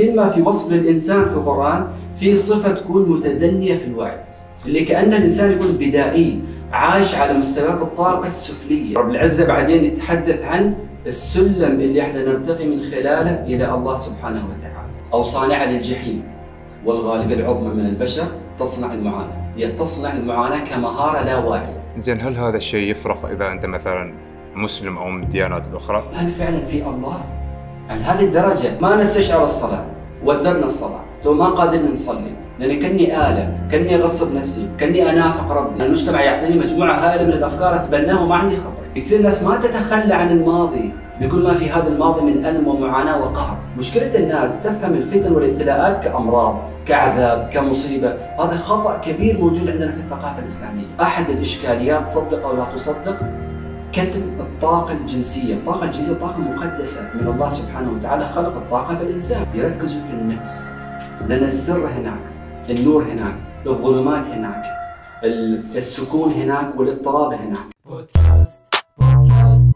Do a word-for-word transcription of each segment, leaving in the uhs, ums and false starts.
كل ما في وصف للإنسان في القرآن في صفة تكون متدنية في الوعي، اللي كأن الإنسان يكون بدائي عايش على مستويات الطاقة السفلية. رب العزة بعدين يتحدث عن السلم اللي احنا نرتقي من خلاله إلى الله سبحانه وتعالى. أو صانع للجحيم والغالبية العظمى من البشر تصنع المعاناة، هي تصنع المعاناة كمهارة لا واعية. زين، هل هذا الشيء يفرق إذا أنت مثلا مسلم أو من الديانات الأخرى؟ هل فعلا في الله؟ عن هذه الدرجة ما نستشعر الصلاة، ودرنا الصلاة، لو ما قادرين نصلي، لأني كني آلة، كني أغصب نفسي، كني أنافق ربي. المجتمع يعطيني مجموعة هائلة من الأفكار أتبناها وما عندي خبر. كثير ناس ما تتخلى عن الماضي، بيقول ما في هذا الماضي من ألم ومعاناة وقهر. مشكلة الناس تفهم الفتن والابتلاءات كأمراض، كعذاب، كمصيبة. هذا خطأ كبير موجود عندنا في الثقافة الإسلامية. أحد الإشكاليات، صدق أو لا تصدق، كتم الطاقة الجنسية. الطاقة الجنسية طاقة مقدسة من الله سبحانه وتعالى، خلق الطاقة في الإنسان. يركزوا في النفس، لأن السر هناك، النور هناك، الظلمات هناك، السكون هناك، والاضطراب هناك. بودكاست بودكاست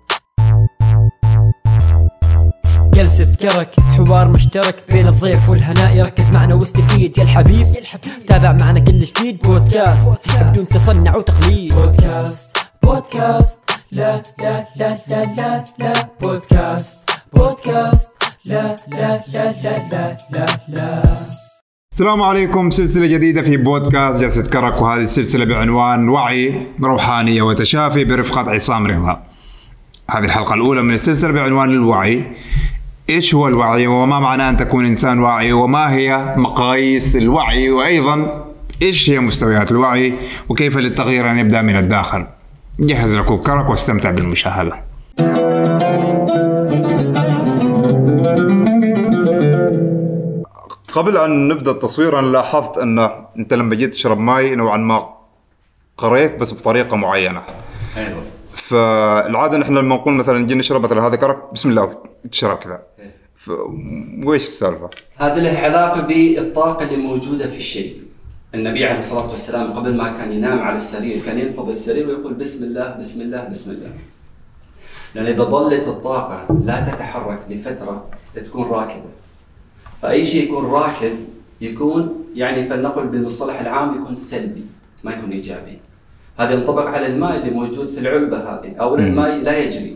جلسة كرك، حوار مشترك بين الضيف والهناء. يركز معنا واستفيد يا الحبيب، تابع معنا كل جديد. بودكاست بدون تصنع وتقليد. بودكاست بودكاست لا لا لا لا لا لا بودكاست بودكاست لا لا لا لا لا لا لا. السلام عليكم، سلسلة جديدة في بودكاست جلسة كرك، وهذه السلسلة بعنوان وعي، روحانية وتشافي برفقة عصام رضا. هذه الحلقة الأولى من السلسلة بعنوان الوعي. إيش هو الوعي وما معنى أن تكون إنسان واعي، وما هي مقاييس الوعي، وأيضا إيش هي مستويات الوعي، وكيف للتغيير أن يبدأ من الداخل. جهز لكوب كرك واستمتع بالمشاهدة. قبل أن نبدأ التصوير أنا لاحظت أن أنت لما جيت تشرب ماي نوعا ما قريت بس بطريقة معينة. أيوة. فالعادة نحن لما نقول مثلا نجي نشرب مثلا هذا كرك بسم الله تشرب كذا. وإيش السالفة؟ هذا له علاقة بالطاقة اللي موجودة في الشيء. النبي عليه الصلاة والسلام قبل ما كان ينام على السرير كان ينفض السرير ويقول بسم الله بسم الله بسم الله. لأن إذا ظلت الطاقة لا تتحرك لفترة تكون راكدة. فأي شيء يكون راكد يكون يعني فلنقل بالمصطلح العام يكون سلبي، ما يكون إيجابي. هذا ينطبق على الماء اللي موجود في العلبة هذه. أولا الماء لا يجري،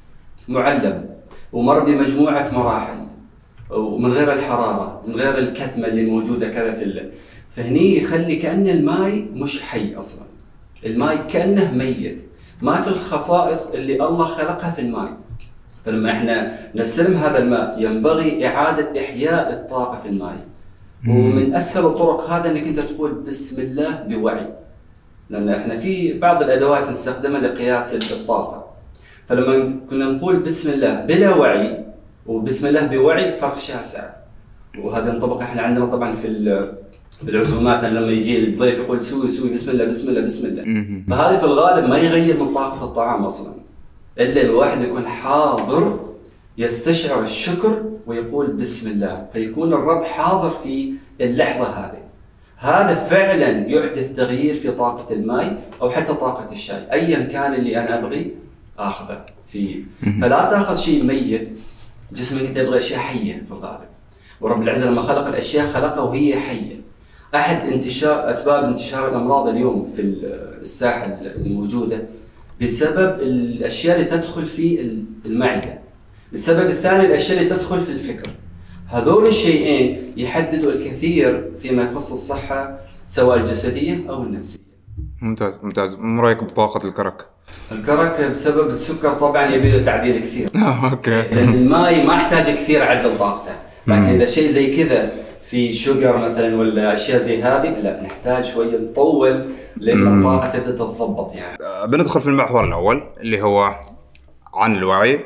معلب ومر بمجموعة مراحل، ومن غير الحرارة، من غير الكتمة اللي موجودة كذا في الليل. فهني يخلي كأن الماء مش حي أصلا، الماء كأنه ميت، ما في الخصائص اللي الله خلقها في الماء. فلما احنا نستلم هذا الماء ينبغي إعادة إحياء الطاقة في الماء. ومن أسهل الطرق هذا أنك أنت تقول بسم الله بوعي، لأن احنا في بعض الأدوات نستخدمها لقياس الطاقة. فلما كنا نقول بسم الله بلا وعي وبسم الله بوعي فرق شاسع. وهذا ينطبق احنا عندنا طبعا في بالعزومات لما يجي الضيف يقول سوي سوي بسم الله بسم الله بسم الله. فهذه في الغالب ما يغير من طاقة الطعام أصلا، إلا الواحد يكون حاضر يستشعر الشكر ويقول بسم الله، فيكون الرب حاضر في اللحظة هذه. هذا فعلا يحدث تغيير في طاقة الماء أو حتى طاقة الشاي، أيا كان اللي أنا أبغي آخذه فيه. فلا تأخذ شيء ميت، جسمك أنت يبغى أشياء حية في الغالب. ورب العزة لما خلق الأشياء خلقها وهي حية. أحد انتشار أسباب انتشار الأمراض اليوم في الساحة الموجودة بسبب الأشياء اللي تدخل في المعدة. السبب الثاني الأشياء اللي تدخل في الفكر. هذول الشيئين يحددوا الكثير فيما يخص الصحة سواء الجسدية أو النفسية. ممتاز ممتاز. ما رأيك بطاقة الكرك؟ الكرك بسبب السكر طبعا يبي له تعديل كثير. اوكي. لأن الماء ما احتاج كثير عدل طاقته، لكن إذا شيء زي كذا في شوجر مثلا ولا أشياء زي هذه لا نحتاج شوية نطول لأن الطاقة تبدأ تتضبط. يعني بندخل في المحور الأول اللي هو عن الوعي.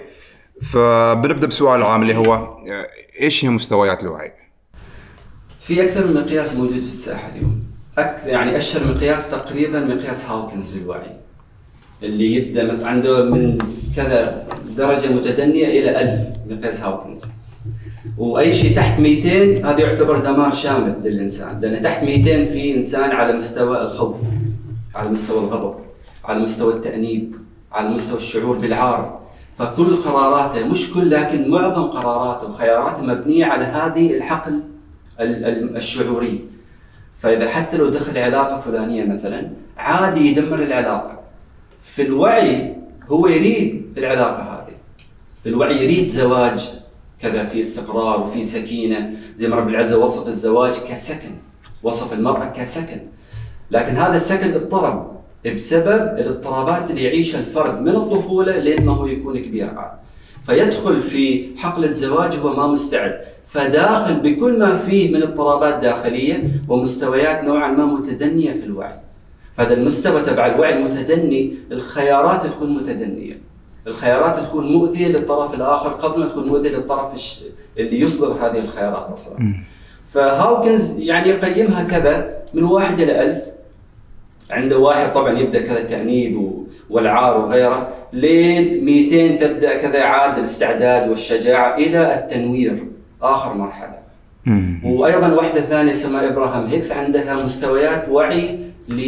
فبنبدأ بسؤال عام اللي هو إيش هي مستويات الوعي؟ في أكثر من مقياس موجود في الساحة اليوم. أكثر يعني أشهر مقياس تقريبا مقياس هاوكنز للوعي، اللي يبدأ عنده من كذا درجة متدنية إلى ألف مقياس هاوكنز. وأي شيء تحت مئتين هذا يعتبر دمار شامل للإنسان، لأن تحت مئتين في إنسان على مستوى الخوف، على مستوى الغضب، على مستوى التأنيب، على مستوى الشعور بالعار. فكل قراراته، مش كل لكن معظم قراراته وخياراته مبنية على هذه الحقل الشعوري. فإذا حتى لو دخل علاقة فلانية مثلا عادي يدمر العلاقة. في الوعي هو يريد العلاقة هذه، في الوعي يريد زواج كذا في استقرار وفي سكينة، زي ما رب العزة وصف الزواج كسكن، وصف المرأة كسكن. لكن هذا السكن اضطرب بسبب الاضطرابات اللي يعيشها الفرد من الطفولة لين ما هو يكون كبير عاد. فيدخل في حقل الزواج هو ما مستعد، فداخل بكل ما فيه من اضطرابات داخلية ومستويات نوعا ما متدنية في الوعي. فهذا المستوى تبع الوعي المتدني الخيارات تكون متدنية، الخيارات تكون مؤذية للطرف الآخر قبل ما تكون مؤذية للطرف اللي يصدر هذه الخيارات أصلا. فهاوكنز يعني يقيمها كذا من واحد إلى ألف. عنده واحد طبعا يبدأ كذا تأنيب والعار وغيره، لين مئتين تبدأ كذا عاد الاستعداد والشجاعة إلى التنوير آخر مرحلة. وأيضا واحدة ثانية اسمها إبراهام هيكس عندها مستويات وعي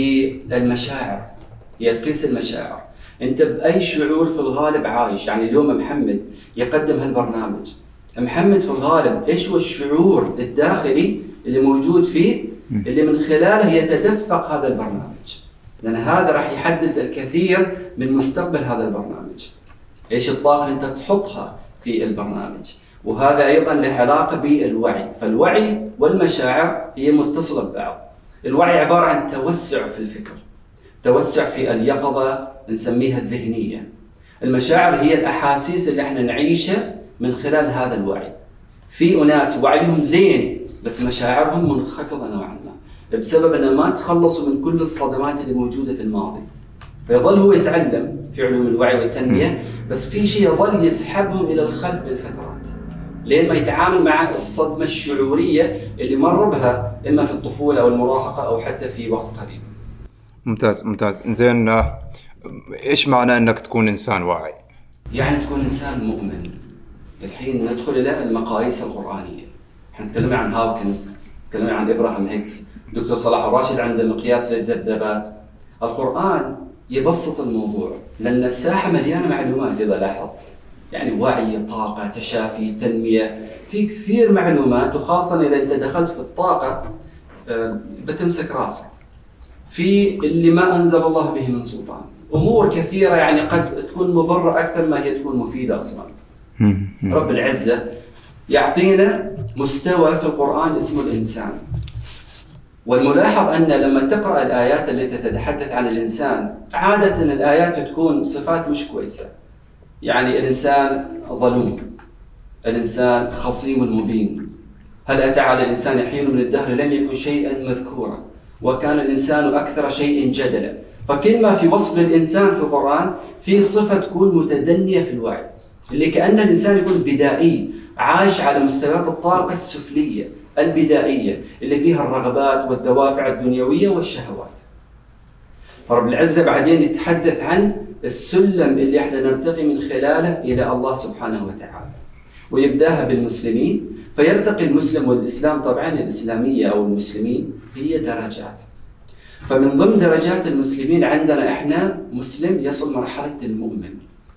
للمشاعر، هي تقيس المشاعر. أنت بأي شعور في الغالب عايش؟ يعني اليوم محمد يقدم هالبرنامج، محمد في الغالب إيش هو الشعور الداخلي اللي موجود فيه اللي من خلاله يتدفق هذا البرنامج؟ لأن هذا راح يحدد الكثير من مستقبل هذا البرنامج. إيش الطاقة اللي أنت تحطها في البرنامج؟ وهذا أيضا له علاقة بالوعي. فالوعي والمشاعر هي متصلة ببعض. الوعي عبارة عن توسع في الفكر، توسع في اليقظة نسميها الذهنية. المشاعر هي الأحاسيس اللي احنا نعيشها من خلال هذا الوعي. في أناس وعيهم زين بس مشاعرهم منخفضة نوعا ما بسبب أنه ما تخلصوا من كل الصدمات اللي موجودة في الماضي، فيظل هو يتعلم في علوم الوعي والتنمية بس في شيء يظل يسحبهم إلى الخلف بالفترات لين ما يتعامل مع الصدمة الشعورية اللي مر بها إما في الطفولة أو المراهقة أو حتى في وقت قريب. ممتاز ممتاز. زين، إيش معنى أنك تكون إنسان واعي؟ يعني تكون إنسان مؤمن. الحين ندخل إلى المقاييس القرآنية. احنا تكلمنا عن هاوكنز، تكلمنا عن إبراهام هيكس، دكتور صلاح الراشد عنده مقياس للذبذبات. القرآن يبسط الموضوع لأن الساحة مليانة معلومات إذا لاحظ، يعني وعي، طاقة، تشافي، تنمية، في كثير معلومات. وخاصة إذا أنت دخلت في الطاقة بتمسك راسك في اللي ما أنزل الله به من سلطان. أمور كثيرة يعني قد تكون مضرة أكثر ما هي تكون مفيدة أصلا. رب العزة يعطينا مستوى في القرآن اسمه الإنسان. والملاحظ أن لما تقرأ الآيات التي تتحدث عن الإنسان عادة الآيات تكون صفات مش كويسة. يعني الإنسان ظلوم، الإنسان خصيم مبين، هل أتى على الإنسان حين من الدهر لم يكن شيئا مذكورا، وكان الإنسان أكثر شيء جدلا. فكل ما في وصف للإنسان في القرآن في صفة تكون متدنية في الوعي، اللي كأن الإنسان يكون بدائي عايش على مستويات الطاقة السفلية البدائية اللي فيها الرغبات والدوافع الدنيوية والشهوات. فرب العزة بعدين يتحدث عن السلم اللي احنا نرتقي من خلاله إلى الله سبحانه وتعالى، ويبداها بالمسلمين. فيرتقي المسلم والإسلام، طبعا الإسلامية أو المسلمين هي درجات. فمن ضمن درجات المسلمين عندنا احنا مسلم يصل مرحلة المؤمن.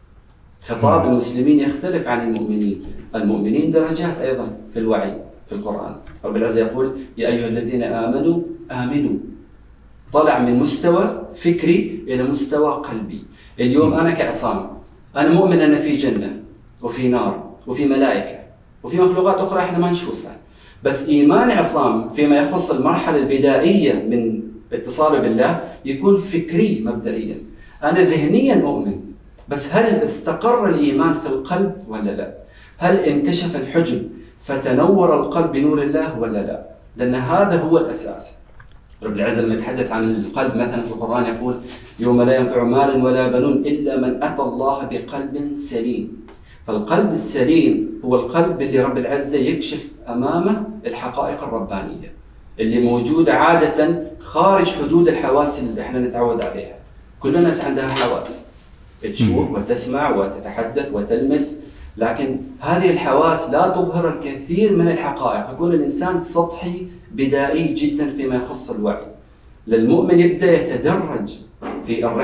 خطاب المسلمين يختلف عن المؤمنين. المؤمنين درجات أيضا في الوعي في القرآن. رب العزة يقول يا أيها الذين آمنوا آمنوا. طلع من مستوى فكري إلى مستوى قلبي. اليوم أنا كعصام أنا مؤمن أن في جنة وفي نار وفي ملائكة وفي مخلوقات أخرى إحنا ما نشوفها، بس إيمان عصام فيما يخص المرحلة البدائية من اتصاله بالله يكون فكري مبدئيا. أنا ذهنيا مؤمن، بس هل استقر الإيمان في القلب ولا لا؟ هل انكشف الحجب فتنور القلب بنور الله ولا لا؟ لأن هذا هو الأساس. رب العزة لما يتحدث عن القلب مثلا في القرآن يقول يوم لا ينفع مال ولا بنون إلا من أتى الله بقلب سليم. فالقلب السليم هو القلب اللي رب العزة يكشف أمامه الحقائق الربانية اللي موجودة عادة خارج حدود الحواس اللي احنا نتعود عليها. كل الناس عندها حواس، تشوف وتسمع وتتحدث وتلمس، لكن هذه الحواس لا تظهر الكثير من الحقائق. يكون الإنسان سطحي بدائي جدا فيما يخص الوعي. للمؤمن يبدأ يتدرج في الرحلة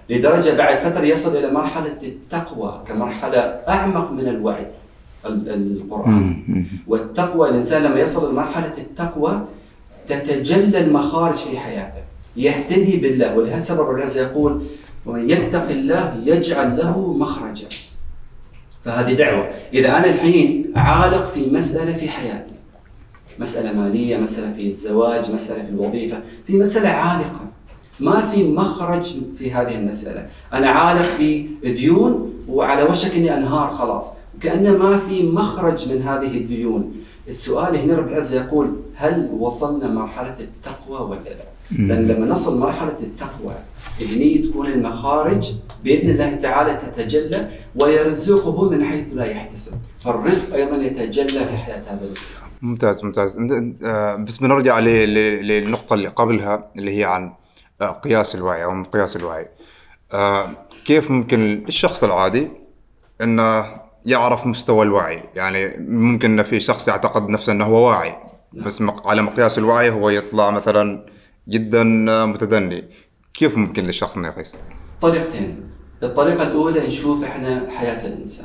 لدرجة بعد فترة يصل إلى مرحلة التقوى كمرحلة أعمق من الوعي القرآن. والتقوى الإنسان لما يصل لمرحلة التقوى تتجلى المخارج في حياته، يهتدي بالله. ولهذا رب العزة يقول ومن يتق الله يجعل له مخرجا. فهذه دعوة. إذا أنا الحين عالق في مسألة في حياتي، مسألة مالية، مسألة في الزواج، مسألة في الوظيفة، في مسألة عالقة ما في مخرج في هذه المسألة، أنا عالق في ديون وعلى وشك إني أنهار خلاص، وكأنه ما في مخرج من هذه الديون. السؤال هنا رب العزة يقول هل وصلنا مرحلة التقوى ولا لا؟ لأن لما نصل مرحلة التقوى هني تكون المخارج بإذن الله تعالى تتجلى ويرزقه من حيث لا يحتسب، فالرزق أيضا يتجلى في حياة هذا الإنسان. ممتاز ممتاز. بس بنرجع للنقطة اللي قبلها اللي هي عن قياس الوعي أو مقياس الوعي. كيف ممكن الشخص العادي إنه يعرف مستوى الوعي؟ يعني ممكن إن في شخص يعتقد نفسه إنه هو واعي، بس على مقياس الوعي هو يطلع مثلا جدا متدني. كيف ممكن للشخص إنه يقيس؟ طريقتين. الطريقة الأولى نشوف إحنا حياة الإنسان،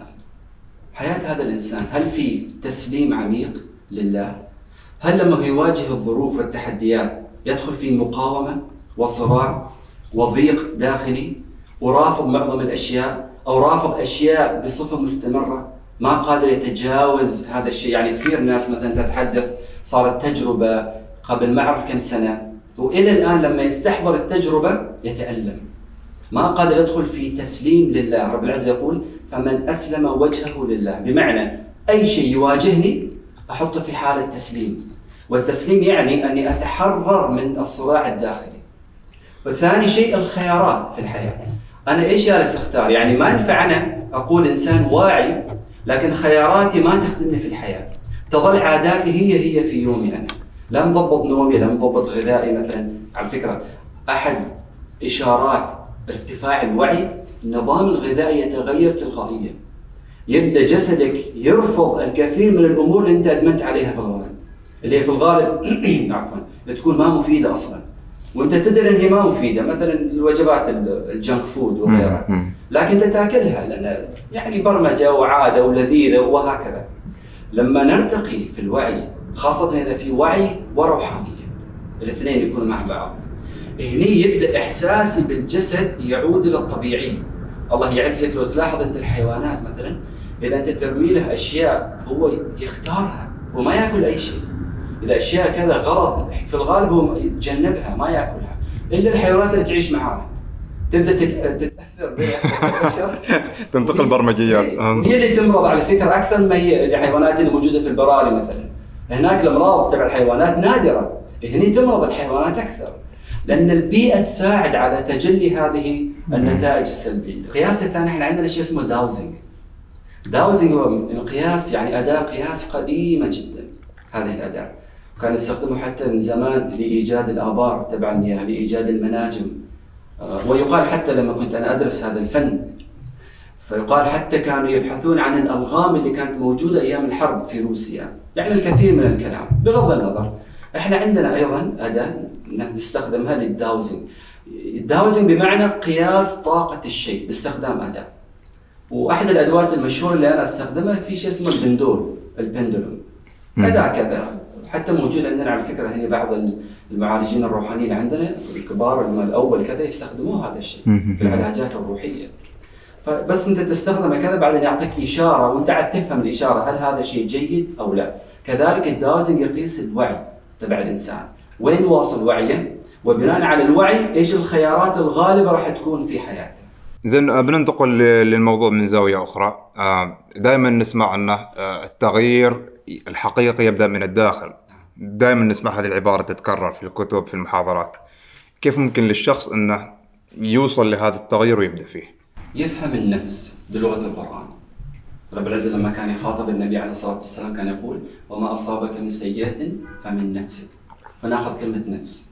حياة هذا الإنسان هل في تسليم عميق لله؟ هل لما يواجه الظروف والتحديات يدخل في مقاومة وصراع وضيق داخلي ورافض معظم الأشياء أو رافض أشياء بصفة مستمرة ما قادر يتجاوز هذا الشيء؟ يعني كثير ناس مثلا تتحدث صارت تجربة قبل ما أعرف كم سنة وإلى الآن لما يستحضر التجربة يتألم، ما قادر يدخل في تسليم لله. رب العزة يقول فمن أسلم وجهه لله، بمعنى أي شيء يواجهني أحطه في حالة تسليم. والتسليم يعني أني أتحرر من الصراع الداخلي. والثاني شيء الخيارات في الحياة، أنا إيش جالس أختار؟ يعني ما ينفع أنا أقول إنسان واعي لكن خياراتي ما تخدمني في الحياة، تظل عاداتي هي هي في يومي، أنا لا مضبط نومي، لا مضبط غذائي مثلا. على فكرة أحد إشارات ارتفاع الوعي النظام الغذائي يتغير تلقائيا، يبدأ جسدك يرفض الكثير من الأمور اللي أنت أدمنت عليها في الغالب، اللي في الغالب عفوا تكون ما مفيدة أصلا وأنت تدري أنها ما مفيدة، مثلا الوجبات الجنك فود وغيرها، لكن أنت تاكلها لأن يعني برمجة وعادة ولذيذة وهكذا. لما نرتقي في الوعي خاصة إذا في وعي وروحانية الاثنين يكونوا مع بعض، هني يبدأ إحساسي بالجسد يعود إلى الطبيعي. الله يعزك لو تلاحظ أنت الحيوانات مثلا إذا أنت ترمي له أشياء هو يختارها وما يأكل أي شيء، إذا أشياء كذا غلط في الغالب هو يتجنبها ما يأكلها، إلا الحيوانات اللي تعيش معانا تبدأ تتأثر بها تنتقل برمجيات هي اللي تمرض على فكرة أكثر ما هي الحيوانات اللي موجودة في البراري مثلا. هناك الأمراض تبع الحيوانات نادرة، هني تمرض الحيوانات أكثر لأن البيئة تساعد على تجلي هذه النتائج السلبية. القياس الثاني احنا عندنا شيء اسمه داوزنج. داوزنج هو القياس يعني أداة قياس قديمة جدا. هذه الأداة كانوا يستخدموا حتى من زمان لإيجاد الآبار تبع المياه، لإيجاد المناجم. ويقال حتى لما كنت أنا أدرس هذا الفن فيقال حتى كانوا يبحثون عن الألغام اللي كانت موجودة أيام الحرب في روسيا، يعني الكثير من الكلام. بغض النظر احنا عندنا أيضا أداة نستخدمها للداوزنج. الداوزنج بمعنى قياس طاقة الشيء باستخدام أداة. وأحد الأدوات المشهورة اللي أنا أستخدمها في شيء اسمه البندول، البندولوم. أداة كذا حتى موجود عندنا على فكرة هنا بعض المعالجين الروحانيين عندنا الكبار الأول كذا يستخدموه هذا الشيء في العلاجات الروحية. فبس أنت تستخدمه كذا بعدين يعطيك إشارة وأنت عاد تفهم الإشارة هل هذا شيء جيد أو لا. كذلك الداوزنج يقيس الوعي تبع الإنسان، وين واصل وعيه، وبناء على الوعي إيش الخيارات الغالبة راح تكون في حياته. زين بننتقل للموضوع من زاوية أخرى. دائما نسمع أن التغيير الحقيقي يبدأ من الداخل، دائما نسمع هذه العبارة تتكرر في الكتب في المحاضرات. كيف ممكن للشخص أنه يوصل لهذا التغيير ويبدأ فيه؟ يفهم النفس بلغة القرآن. رب العزة لما كان يخاطب النبي عليه الصلاة والسلام كان يقول وما أصابك من سيئة فمن نفسك، فناخذ كلمة نفس.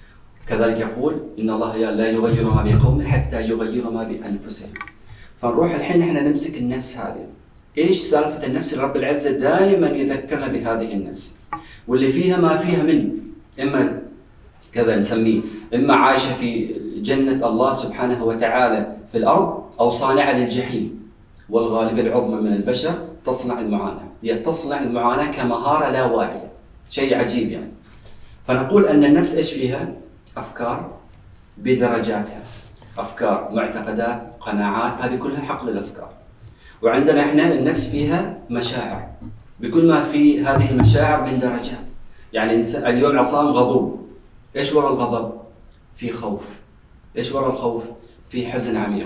كذلك يقول إن الله لا يغير ما بقوم حتى يغيروا ما بأنفسهم. فنروح الحين احنا نمسك النفس هذه. إيش سالفة النفس؟ رب العزة دائما يذكرنا بهذه النفس واللي فيها ما فيها من إما كذا نسميه إما عايشة في جنة الله سبحانه وتعالى في الأرض أو صانعة للجحيم. والغالبية العظمى من البشر تصنع المعاناة، هي تصنع المعاناة كمهارة لا واعية، شيء عجيب يعني. فنقول أن النفس إيش فيها؟ أفكار بدرجاتها، أفكار، معتقدات، قناعات، هذه كلها حقل الأفكار. وعندنا إحنا النفس فيها مشاعر بكل ما في هذه المشاعر من درجات. يعني اليوم عصام غضوب، إيش وراء الغضب؟ في خوف. إيش وراء الخوف؟ في حزن عميق.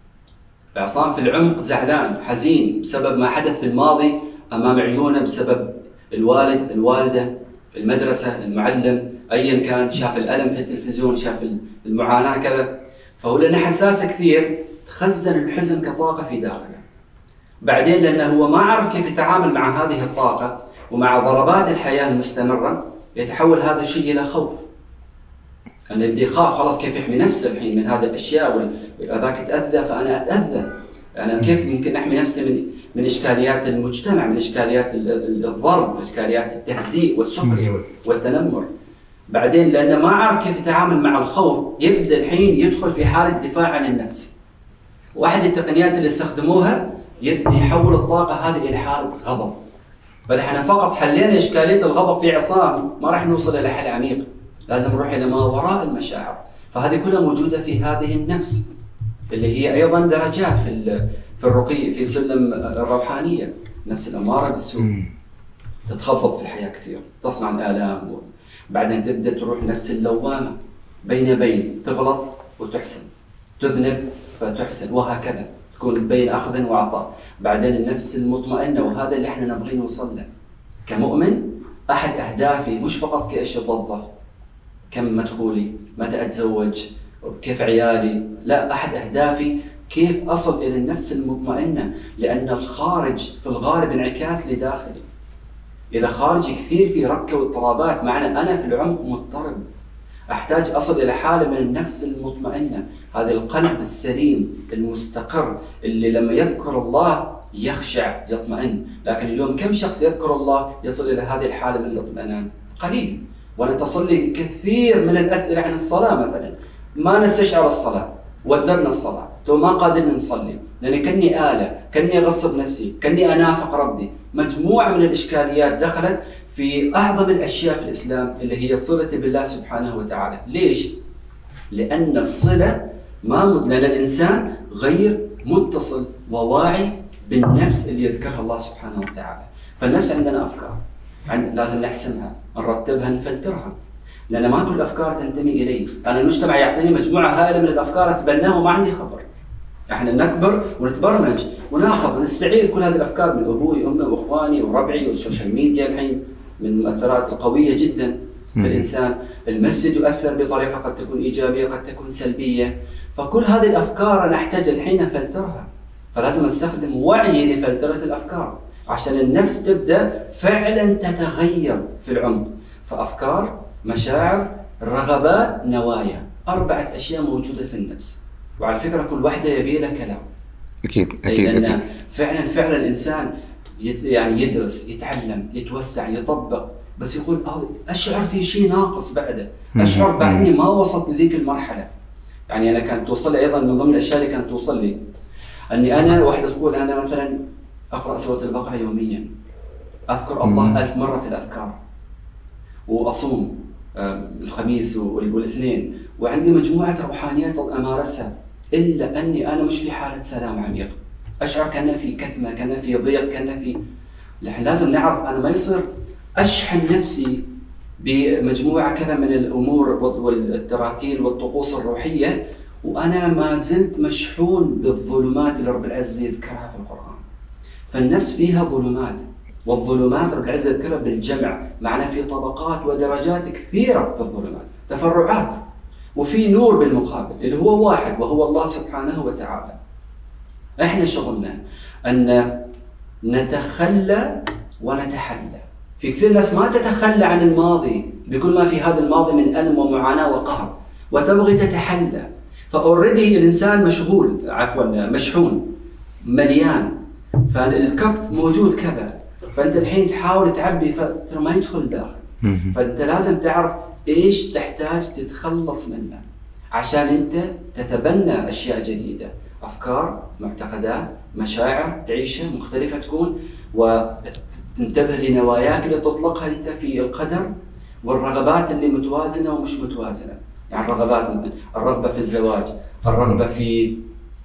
عصام في العمق زعلان حزين بسبب ما حدث في الماضي أمام عيونه، بسبب الوالد، الوالدة، المدرسة، المعلم، أيا كان، شاف الألم في التلفزيون، شاف المعاناة كذا. فهو لأنه حساس كثير تخزن الحزن كطاقة في داخله. بعدين لأنه هو ما عرف كيف يتعامل مع هذه الطاقة ومع ضربات الحياة المستمرة، يتحول هذا الشيء إلى خوف. أنه يبدأ يخاف خلاص كيف يحمي نفسه الحين من هذه الأشياء، وذاك تأذى فأنا أتأذى. أنا كيف ممكن أحمي نفسي من من إشكاليات المجتمع، من إشكاليات الضرب، من إشكاليات التهزيء والسخرية والتنمر. بعدين لأنه ما عارف كيف يتعامل مع الخوف، يبدأ الحين يدخل في حالة دفاع عن النفس. واحد التقنيات اللي استخدموها يبدأ يحول الطاقة هذه إلى حالة غضب. فنحن فقط حلينا إشكالية الغضب في عصام، ما راح نوصل إلى حل عميق، لازم نروح إلى ما وراء المشاعر. فهذه كلها موجودة في هذه النفس اللي هي أيضا درجات في في الرقي، في سلم الروحانية. نفس الأمارة بالسوء تتخبط في الحياة كثير، تصنع الآلام، بعدين تبدأ تروح نفس اللوامة بين بين، تغلط وتحسن، تذنب فتحسن، وهكذا تكون بين أخذ وعطاء. بعدين النفس المطمئنة، وهذا اللي احنا نبغي نوصل له كمؤمن. أحد أهدافي مش فقط كيف أتوظف، كم مدخولي، متى أتزوج، كيف عيالي، لا، أحد أهدافي كيف أصل إلى النفس المطمئنة، لأن الخارج في الغالب انعكاس لداخلي. إذا خارجي كثير في ركة واضطرابات، معنى أنا في العمق مضطرب، أحتاج أصل إلى حالة من النفس المطمئنة، هذا القلب السليم المستقر اللي لما يذكر الله يخشع يطمئن. لكن اليوم كم شخص يذكر الله يصل إلى هذه الحالة من الاطمئنان؟ قليل. وأنا تصل لي كثير من الأسئلة عن الصلاة مثلا، ما نستشعر الصلاة، ودرنا الصلاة، تو ما قادرين نصلي، لأني كني آلة، كني أغصب نفسي، كني أنافق ربي. مجموعة من الإشكاليات دخلت في أعظم الأشياء في الإسلام اللي هي صلتي بالله سبحانه وتعالى. ليش؟ لأن الصلة ما مد... لأن الإنسان غير متصل وواعي بالنفس اللي يذكرها الله سبحانه وتعالى. فالنفس عندنا أفكار، عند... لازم نحسمها، نرتبها، نفلترها، لأن ما كل الأفكار تنتمي إلي. أنا المجتمع يعطيني مجموعة هائلة من الأفكار أتبناها وما عندي خبر. احنا نكبر ونتبرمج وناخذ ونستعير كل هذه الافكار من ابوي وامي واخواني وربعي والسوشيال ميديا الحين من المؤثرات القويه جدا في الانسان. المسجد يؤثر بطريقه قد تكون ايجابيه قد تكون سلبيه. فكل هذه الافكار انا احتاج الحين افلترها، فلازم استخدم وعي لفلتره الافكار عشان النفس تبدا فعلا تتغير في العمق. فافكار، مشاعر، رغبات، نوايا، اربعه اشياء موجوده في النفس. وعلى فكرة كل واحدة يبي لها كلام. أكيد أكيد. لأن أكيد. فعلا فعلا الإنسان يت يعني يدرس، يتعلم، يتوسع، يطبق، بس يقول أشعر في شيء ناقص بعده، أشعر بعدني ما وصلت لذيك المرحلة. يعني أنا كانت توصل لي أيضا من ضمن الأشياء اللي كانت توصل لي أني أنا واحدة تقول أنا مثلا أقرأ سورة البقرة يوميا، أذكر الله ألف مرة في الأذكار، وأصوم الخميس والاثنين، وعندي مجموعة روحانيات أمارسها، إلا أني أنا مش في حالة سلام عميق. أشعر كأنه في كتمة، كأنه في ضيق، كأنه في لازم نعرف أنا ما يصير أشحن نفسي بمجموعة كذا من الأمور والتراتيل والطقوس الروحية وأنا ما زلت مشحون بالظلمات اللي رب العزة يذكرها في القرآن. فالنفس فيها ظلمات، والظلمات رب العزة يذكرها بالجمع، معناه في طبقات ودرجات كثيرة في الظلمات، تفرعات، وفي نور بالمقابل اللي هو واحد وهو الله سبحانه وتعالى. احنا شغلنا ان نتخلى ونتحلى. في كثير ناس ما تتخلى عن الماضي بكل ما في هذا الماضي من ألم ومعاناة وقهر، وتبغي تتحلى. فاوريدي الانسان مشغول، عفوا مشحون، مليان، فالكب موجود كذا، فانت الحين تحاول تعبي فترى ما يدخل داخل. فانت لازم تعرف ايش تحتاج تتخلص منه عشان أنت تتبنى أشياء جديدة، أفكار، معتقدات، مشاعر تعيشها مختلفة تكون، وتنتبه لنواياك اللي تطلقها أنت في القدر، والرغبات اللي متوازنة ومش متوازنة. يعني الرغبات، الرغبة في الزواج، الرغبة في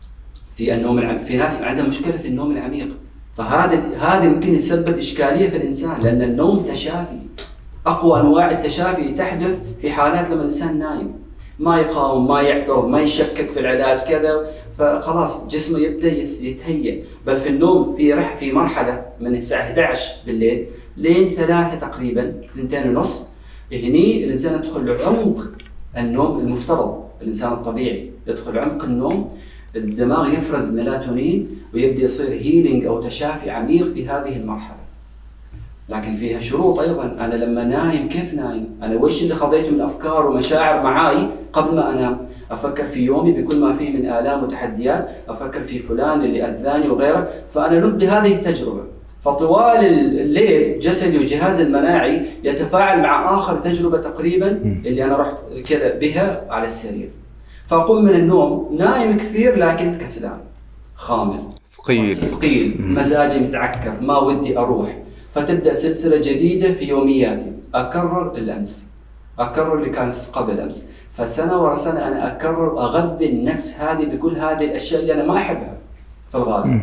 في النوم العميق. في ناس عندها مشكلة في النوم العميق، فهذا هذا يمكن يسبب إشكالية في الإنسان، لأن النوم تشافي. أقوى أنواع التشافي تحدث في حالات لما الإنسان نايم، ما يقاوم، ما يعترض، ما يشكك في العلاج كذا، فخلاص جسمه يبدأ يتهيأ. بل في النوم في رح في مرحلة من الساعة إحدى عشر بالليل لين ثلاثة تقريبا، اثنتين ونص، هني الإنسان يدخل عمق النوم المفترض. الإنسان الطبيعي يدخل عمق النوم، الدماغ يفرز ميلاتونين ويبدأ يصير هيلينج أو تشافي عميق في هذه المرحلة. لكن فيها شروط أيضا. أنا لما نايم كيف نايم؟ أنا وش اللي خذيته من أفكار ومشاعر معاي قبل ما أنام؟ أفكر في يومي بكل ما فيه من آلام وتحديات، أفكر في فلان اللي أذاني وغيره، فأنا نبدي هذه التجربة. فطوال الليل جسدي وجهاز المناعي يتفاعل مع آخر تجربة تقريبا اللي أنا رحت كذا بها على السرير. فأقوم من النوم نايم كثير لكن كسلان، خامل، ثقيل ثقيل، مزاجي متعكر، ما ودي أروح. فتبدأ سلسلة جديدة في يومياتي، أكرر الأمس، أكرر اللي كان قبل أمس، فسنة ورا سنة أنا أكرر أغذي النفس هذه بكل هذه الأشياء اللي أنا ما أحبها في الغالب.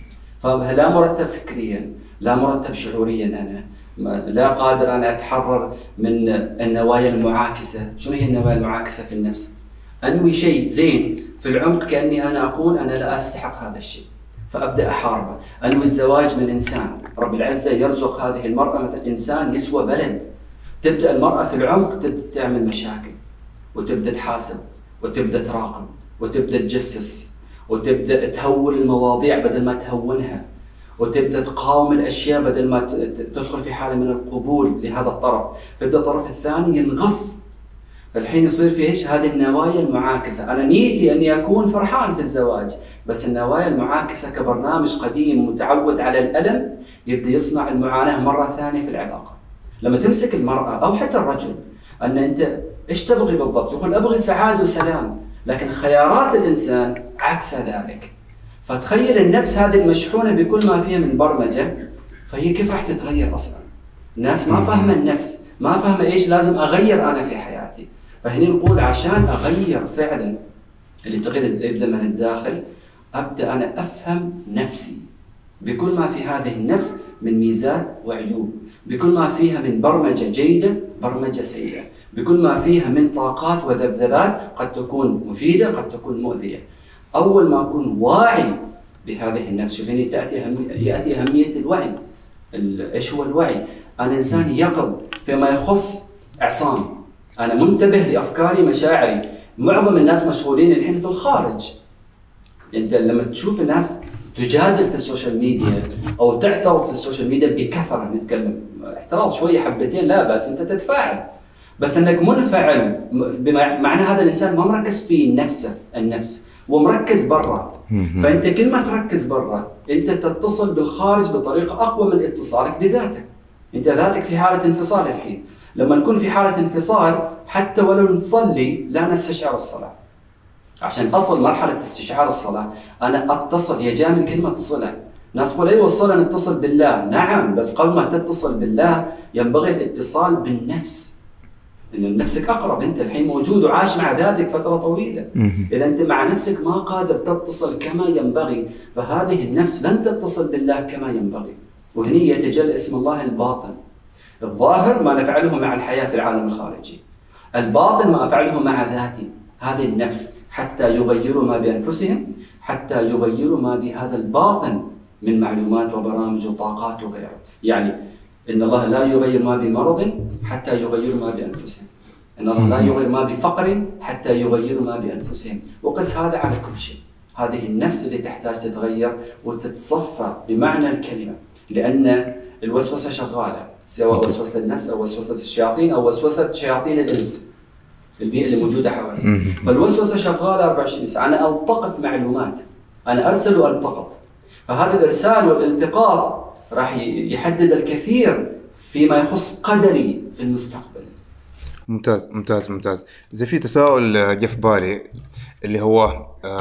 فلا مرتب فكريا، لا مرتب شعوريا، أنا لا قادر أنا أتحرر من النوايا المعاكسة. شنو هي النوايا المعاكسة في النفس؟ أنوي شيء زين في العمق كأني أنا أقول أنا لا أستحق هذا الشيء، فأبدأ أحاربه. أنوي الزواج من إنسان، رب العزة يرزق هذه المرأة مثل إنسان يسوى بلد. تبدأ المرأة في العمق تبدأ تعمل مشاكل، وتبدأ تحاسب، وتبدأ تراقب، وتبدأ تجسس، وتبدأ تهول المواضيع بدل ما تهونها، وتبدأ تقاوم الأشياء بدل ما تدخل في حالة من القبول لهذا الطرف. فيبدأ الطرف الثاني ينغص. فالحين يصير في ايش؟ هذه النوايا المعاكسة. أنا نيتي أني أكون فرحان في الزواج، بس النوايا المعاكسة كبرنامج قديم متعود على الألم يبدأ يصنع المعاناة مرة ثانية في العلاقة. لما تمسك المرأة أو حتى الرجل أن أنت إيش تبغي بالضبط؟ يقول أبغي سعادة وسلام، لكن خيارات الإنسان عكس ذلك. فتخيل النفس هذه المشحونة بكل ما فيها من برمجة، فهي كيف راح تتغير أصلا؟ الناس ما فاهمة النفس، ما فاهمة إيش لازم أغير أنا في حياتي. فهنا نقول عشان أغير فعلا اللي تغير يبدأ من الداخل، أبدأ أنا أفهم نفسي بكل ما في هذه النفس من ميزات وعيوب، بكل ما فيها من برمجة جيدة، برمجة سيئة، بكل ما فيها من طاقات وذبذبات قد تكون مفيدة قد تكون مؤذية. أول ما أكون واعي بهذه النفس، شوف هنا تأتي أهمية يأتي أهمية الوعي. إيش هو الوعي؟ أنا إنسان يقظ فيما يخص عصام، أنا منتبه لأفكاري مشاعري. معظم الناس مشغولين الحين في الخارج. أنت لما تشوف الناس تجادل في السوشيال ميديا أو تعترض في السوشيال ميديا بكثرة، نتكلم اعتراض شوية حبتين لا بأس، أنت تتفاعل، بس أنك منفعل بمعنى هذا الإنسان ما مركز في نفسه النفس ومركز برا. فأنت كل ما تركز برا أنت تتصل بالخارج بطريقة أقوى من اتصالك بذاتك. أنت ذاتك في حالة انفصال الحين. لما نكون في حالة انفصال حتى ولو نصلي لا نستشعر الصلاة. عشان أصل مرحلة استشعار الصلاة أنا أتصل، هي جاء من كلمة صلة. ناس تقول أيوة الصلة نتصل بالله، نعم، بس قبل ما تتصل بالله ينبغي الاتصال بالنفس. إن نفسك أقرب، أنت الحين موجود وعاش مع ذاتك فترة طويلة. إذا أنت مع نفسك ما قادر تتصل كما ينبغي، فهذه النفس لن تتصل بالله كما ينبغي. وهنا يتجلى اسم الله الباطن. الظاهر ما نفعله مع الحياة في العالم الخارجي، الباطن ما أفعله مع ذاتي، هذه النفس، حتى يغيروا ما بأنفسهم، حتى يغيروا ما بهذا الباطن من معلومات وبرامج وطاقات وغيره. يعني إن الله لا يغير ما بمرض حتى يغيروا ما بأنفسهم، إن الله لا يغير ما بفقر حتى يغيروا ما بأنفسهم. وقس هذا على كل شيء. هذه النفس اللي تحتاج تتغير وتتصفى بمعنى الكلمة، لأن الوسوسة شغالة، سواء وسوسة النفس أو وسوسة الشياطين أو وسوسة شياطين الإنس، البيئة اللي موجودة حوالي. فالوسوسة شغالة أربعة وعشرين ساعة. أنا ألتقط معلومات، أنا أرسل وألتقط، فهذا الإرسال والالتقاط راح يحدد الكثير فيما يخص قدري في المستقبل. ممتاز ممتاز ممتاز. زي في تساؤل جه في بالي اللي هو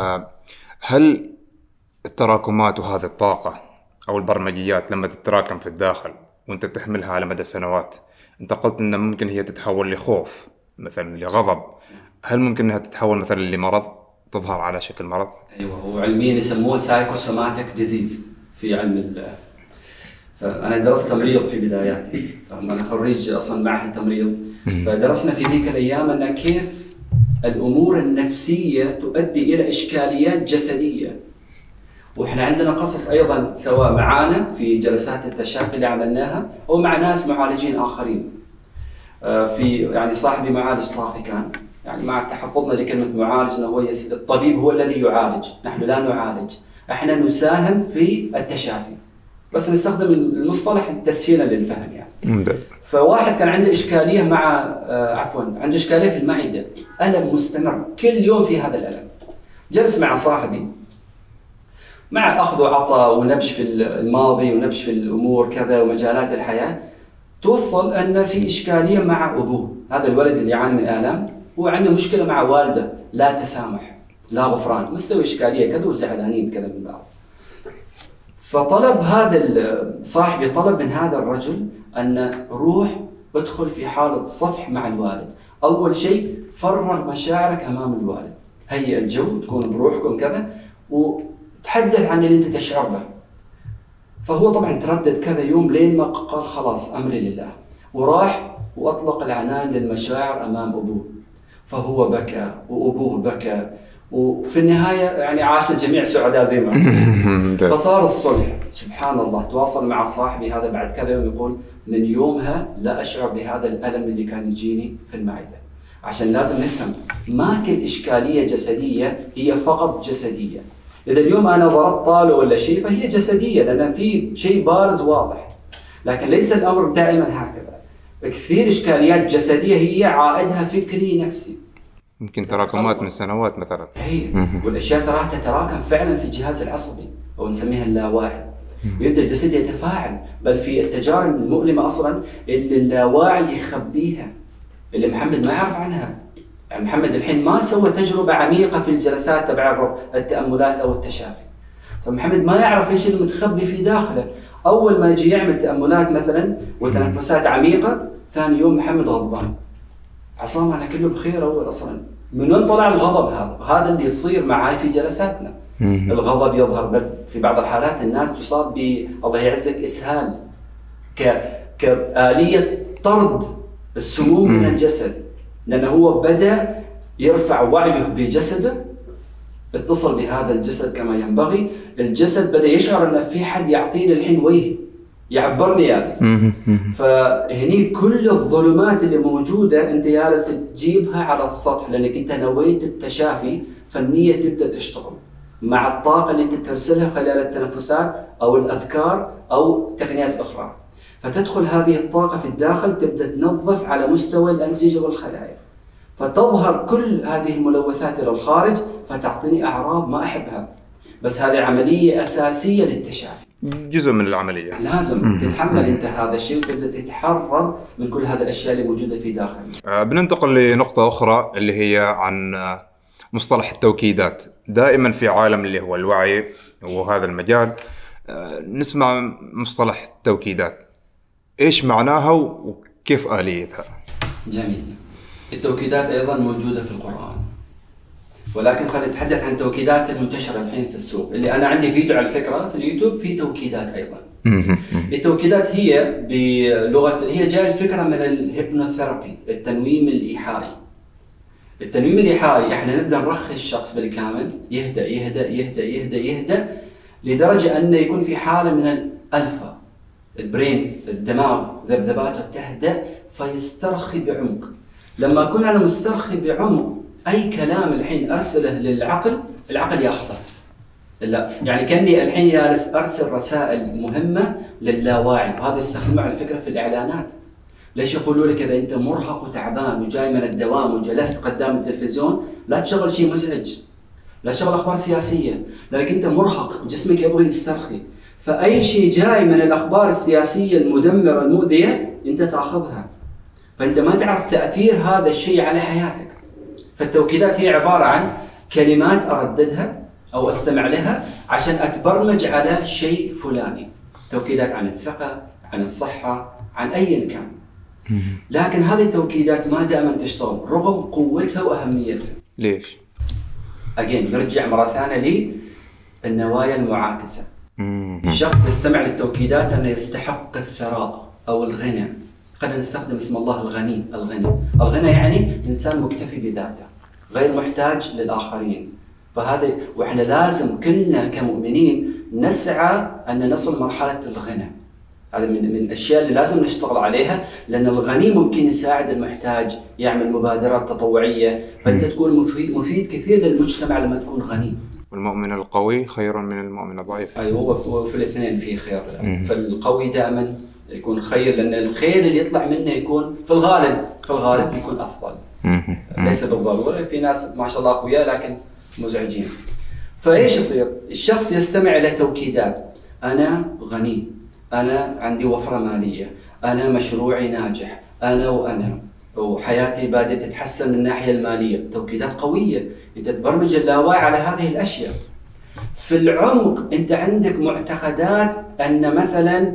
هل التراكمات وهذه الطاقة أو البرمجيات لما تتراكم في الداخل وأنت تحملها على مدى سنوات، أنت قلت إن ممكن هي تتحول لخوف مثلا، لغضب، هل ممكن إنها تتحول مثلا لمرض، تظهر على شكل مرض؟ أيوة، هو علميا يسموه سايكوسوماتيك ديزيز في علم ال فأنا درست تمريض في بداياتي، فأنا خريج أصلا معهد تمريض، فدرسنا في ذيك الأيام أن كيف الأمور النفسية تؤدي إلى إشكاليات جسدية. وإحنا عندنا قصص أيضا سواء معانا في جلسات التشافي اللي عملناها أو مع ناس معالجين آخرين. في يعني صاحبي معالج طاقي كان، يعني مع تحفظنا لكلمة معالج أنه هو يس... الطبيب هو الذي يعالج، نحن لا نعالج، احنا نساهم في التشافي، بس نستخدم المصطلح تسهيلا للفهم يعني. ممتاز. فواحد كان عنده إشكالية مع آه عفوا عنده إشكالية في المعدة، ألم مستمر كل يوم في هذا الألم. جلس مع صاحبي مع أخذ وعطاء ونبش في الماضي ونبش في الأمور كذا ومجالات الحياة، توصل أن في إشكالية مع أبوه، هذا الولد اللي يعاني من آلام، هو عنده مشكلة مع والده، لا تسامح لا غفران، مستوى إشكالية كذا وزعلانين كذا من بعض. فطلب هذا صاحبي طلب من هذا الرجل أن روح ادخل في حالة صفح مع الوالد، أول شيء فرغ مشاعرك أمام الوالد، هيئ الجو، تكون بروحكم كذا وتحدث عن اللي أنت تشعر به. فهو طبعا تردد كذا يوم لين ما قال خلاص أمري لله، وراح وأطلق العنان للمشاعر أمام أبوه، فهو بكى وأبوه بكى، وفي النهاية يعني عاش الجميع سعداء زي ما فصار الصلح. سبحان الله، تواصل مع صاحبي هذا بعد كذا يوم يقول من يومها لا أشعر بهذا الألم اللي كان يجيني في المعدة. عشان لازم نفهم ما كل إشكالية جسدية هي فقط جسدية. إذا اليوم أنا ضربت طاولة ولا شيء فهي جسدية لأن في شيء بارز واضح، لكن ليس الأمر دائما هكذا. كثير إشكاليات جسدية هي عائدها فكري نفسي، ممكن تراكمات من سنوات مثلا. هي والاشياء تراها تتراكم فعلا في الجهاز العصبي او نسميها اللاواعي، ويبدا الجسد يتفاعل. بل في التجارب المؤلمه اصلا اللي اللاواعي يخبيها، اللي محمد ما يعرف عنها. يعني محمد الحين ما سوى تجربه عميقه في الجلسات تبع التاملات او التشافي، فمحمد ما يعرف ايش اللي متخبي في داخله. اول ما يجي يعمل تاملات مثلا وتنفسات عميقه، ثاني يوم محمد غضبان. عصام انا كله بخير اول اصلا، من وين طلع الغضب هذا؟ هذا اللي يصير معي في جلساتنا. الغضب يظهر، بل في بعض الحالات الناس تصاب ب الله يعزك اسهال ك كآلية طرد السموم من الجسد، لانه هو بدا يرفع وعيه بجسده، اتصل بهذا الجسد كما ينبغي، الجسد بدا يشعر ان في حد يعطيني الحين وجه يعبرني يالس. فهني كل الظلمات اللي موجودة انت جالس تجيبها على السطح، لانك انت نويت التشافي، فالنية تبدأ تشتغل مع الطاقة اللي انت ترسلها خلال التنفسات او الاذكار او تقنيات اخرى. فتدخل هذه الطاقة في الداخل، تبدأ تنظف على مستوى الأنسجة والخلايا، فتظهر كل هذه الملوثات الى الخارج، فتعطيني اعراض ما احبها. بس هذه عملية اساسية للتشافي، جزء من العملية، لازم تتحمل انت هذا الشيء وتبدا تتحرر من كل هذه الاشياء اللي موجوده في داخلك. آه بننتقل لنقطة أخرى اللي هي عن مصطلح التوكيدات. دائما في عالم اللي هو الوعي وهذا المجال آه نسمع مصطلح التوكيدات، إيش معناها وكيف آليتها؟ جميل. التوكيدات أيضا موجودة في القرآن، ولكن خلينا نتحدث عن التوكيدات المنتشرة الحين في السوق، اللي أنا عندي فيديو على فكرة في اليوتيوب في توكيدات أيضا. التوكيدات هي بلغة هي جاء الفكرة من الهيبنوثيرابي، التنويم الإيحائي. التنويم الإيحائي احنا نبدأ نرخي الشخص بالكامل، يهدأ يهدأ يهدأ يهدأ يهدأ لدرجة أنه يكون في حالة من الألفا، البرين الدماغ ذبذباته تهدأ فيسترخي بعمق. لما أكون أنا مسترخي بعمق، أي كلام الحين أرسله للعقل، العقل ياخذه. لا يعني كأني الحين جالس أرسل رسائل مهمة للاواعي، وهذا يستخدمه على فكرة في الإعلانات. ليش يقولوا لك إذا أنت مرهق وتعبان وجاي من الدوام وجلست قدام التلفزيون لا تشغل شيء مزعج، لا تشغل أخبار سياسية، لأنك أنت مرهق وجسمك يبغى يسترخي. فأي شيء جاي من الأخبار السياسية المدمرة المؤذية أنت تأخذها. فأنت ما تعرف تأثير هذا الشيء على حياتك. فالتوكيدات هي عبارة عن كلمات أرددها أو أستمع لها عشان أتبرمج على شيء فلاني. توكيدات عن الثقة، عن الصحة، عن أي كان. لكن هذه التوكيدات ما دائما تشتغل رغم قوتها وأهميتها. ليش؟ أجين نرجع مرة ثانية للنوايا المعاكسة. الشخص يستمع للتوكيدات أنه يستحق الثراء أو الغنى. خلينا نستخدم اسم الله الغني. الغني الغنى يعني إنسان مكتفي بذاته غير محتاج للآخرين. فهذا وإحنا لازم كلنا كمؤمنين نسعى أن نصل مرحلة الغنى. هذا من من الأشياء اللي لازم نشتغل عليها، لأن الغني ممكن يساعد المحتاج، يعمل مبادرات تطوعية، فأنت تكون مفيد, مفيد كثير للمجتمع لما تكون غني. والمؤمن القوي خير من المؤمن الضعيف. أيوة، وفي الاثنين في خير. فالقوي دائما يكون خير، لأن الخير اللي يطلع منه يكون في الغالب في الغالب يكون أفضل. ليس بالضرورة، في ناس ما شاء الله أقوياء لكن مزعجين. فإيش يصير؟ الشخص يستمع إلى توكيدات: أنا غني، أنا عندي وفرة مالية، أنا مشروعي ناجح، أنا وأنا وحياتي بادئة تتحسن من الناحية المالية. توكيدات قوية، أنت تبرمج اللاواعي على هذه الأشياء. في العمق أنت عندك معتقدات أن مثلا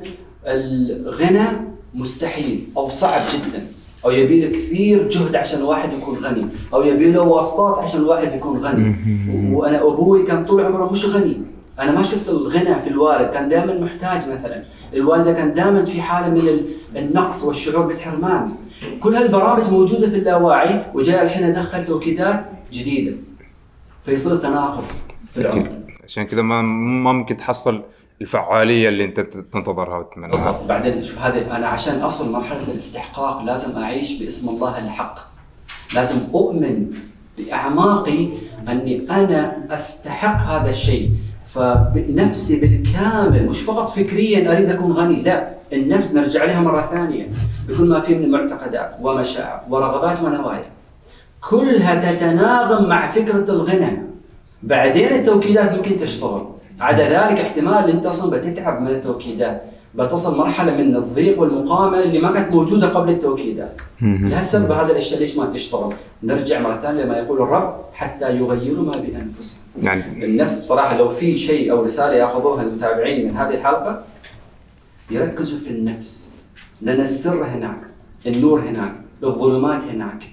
الغنى مستحيل أو صعب جدا، أو يبي له كثير جهد عشان الواحد يكون غني، أو يبي له واسطات عشان الواحد يكون غني. وأنا أبوي كان طول عمره مش غني، أنا ما شفت الغنى في الوالد، كان دائما محتاج. مثلا الوالدة كان دائما في حالة من النقص والشعور بالحرمان. كل هالبرامج موجودة في اللاواعي، وجاء الحين أدخل توكيدات جديدة، فيصير تناقض في العمر. عشان كذا ما ما ممكن تحصل الفعالية اللي أنت تنتظرها وتتمناها. بعدين شوف، هذه أنا عشان أصل مرحلة الاستحقاق لازم أعيش باسم الله الحق. لازم أؤمن بأعماقي أني أنا أستحق هذا الشيء. فنفسي بالكامل، مش فقط فكريا أريد أكون غني، لا، النفس نرجع لها مرة ثانية بكل ما فيه من معتقدات ومشاعر ورغبات ونوايا، كلها تتناغم مع فكرة الغنى. بعدين التوكيدات ممكن تشتغل. عدا ذلك احتمال أنت أصلا بتتعب من التوكيدات، بتصل مرحلة من الضيق والمقاومة اللي ما كانت موجودة قبل التوكيدات. لهالسبب هذا الأشياء ليش ما تشتغل. نرجع مرة ثانية لما يقول الرب: حتى يغيروا ما بأنفسهم. يعني النفس بصراحة لو في شيء أو رسالة يأخذوها المتابعين من هذه الحلقة، يركزوا في النفس، لأن السر هناك، النور هناك، الظلمات هناك،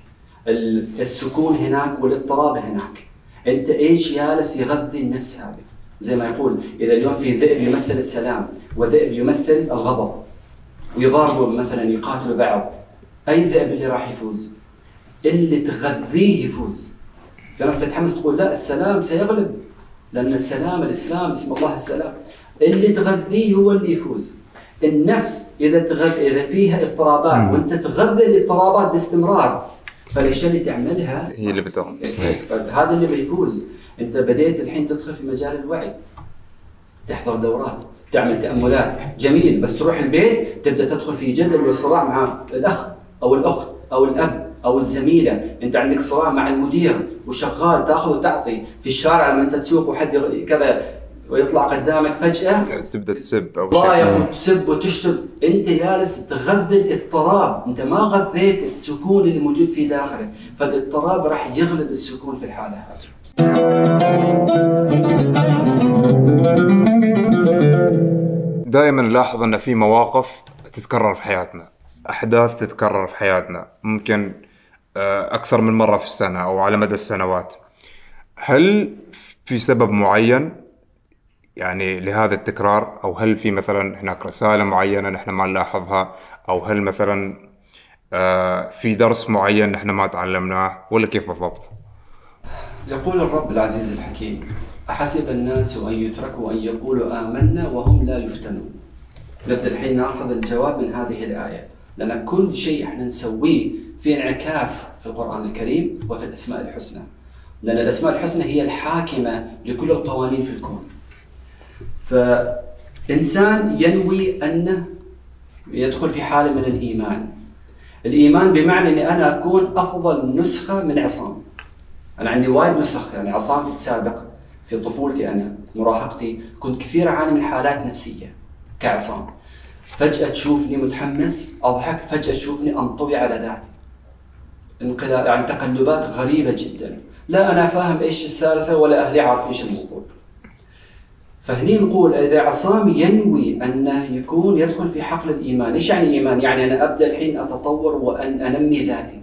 السكون هناك، والاضطراب هناك. أنت إيش جالس يغذي النفس هذه؟ زي ما يقول إذا اليوم في ذئب يمثل السلام وذئب يمثل الغضب، ويضاربوا مثلا يقاتلوا بعض، أي ذئب اللي راح يفوز؟ اللي تغذيه يفوز. في ناس تتحمس تقول لا السلام سيغلب، لأن السلام الإسلام اسم الله السلام. اللي تغذيه هو اللي يفوز. النفس إذا تغذي، إذا فيها اضطرابات وأنت تغذي الاضطرابات باستمرار، فالأشياء اللي تعملها هي اللي بتغذي. هذا اللي بيفوز. أنت بديت الحين تدخل في مجال الوعي، تحضر دورات، تعمل تأملات، جميل، بس تروح البيت تبدأ تدخل في جدل وصراع مع الأخ أو الأخت أو الأب أو الزميلة. أنت عندك صراع مع المدير وشغال تأخذ وتعطي في الشارع، لما أنت تسوق وحد كذا ويطلع قدامك فجأة تبدأ تسب أو ضايق وتسب وتشتم. أنت جالس تغذي الاضطراب، أنت ما غذيت السكون اللي موجود في داخله، فالاضطراب راح يغلب السكون في الحالة هذه. دائما نلاحظ أن في مواقف تتكرر في حياتنا، أحداث تتكرر في حياتنا، ممكن أكثر من مرة في السنة أو على مدى السنوات. هل في سبب معين يعني لهذا التكرار، أو هل في مثلا هناك رسالة معينة نحن ما نلاحظها، أو هل مثلا في درس معين نحن ما تعلمناه، ولا كيف بالضبط؟ يقول الرب العزيز الحكيم: أحسب الناس أن يتركوا أن يقولوا آمنا وهم لا يفتنون. نبدأ الحين نأخذ الجواب من هذه الآية، لأن كل شيء احنا نسويه في انعكاس في القرآن الكريم وفي الأسماء الحسنى، لأن الأسماء الحسنى هي الحاكمة لكل القوانين في الكون. فإنسان ينوي أنه يدخل في حالة من الإيمان. الإيمان بمعنى أني أنا أكون أفضل نسخة من عصام. أنا عندي وايد نسخ، يعني عصام في السابق في طفولتي، أنا مراهقتي كنت كثير أعاني من حالات نفسية كعصام. فجأة تشوفني متحمس أضحك، فجأة تشوفني أنطوي على ذاتي. انقلاب يعني تقلبات غريبة جدا، لا أنا فاهم إيش السالفة ولا أهلي عارفين إيش الموضوع. فهني نقول إذا عصام ينوي أنه يكون يدخل في حقل الإيمان. إيش يعني إيمان؟ يعني أنا أبدأ الحين أتطور وأن أنمي ذاتي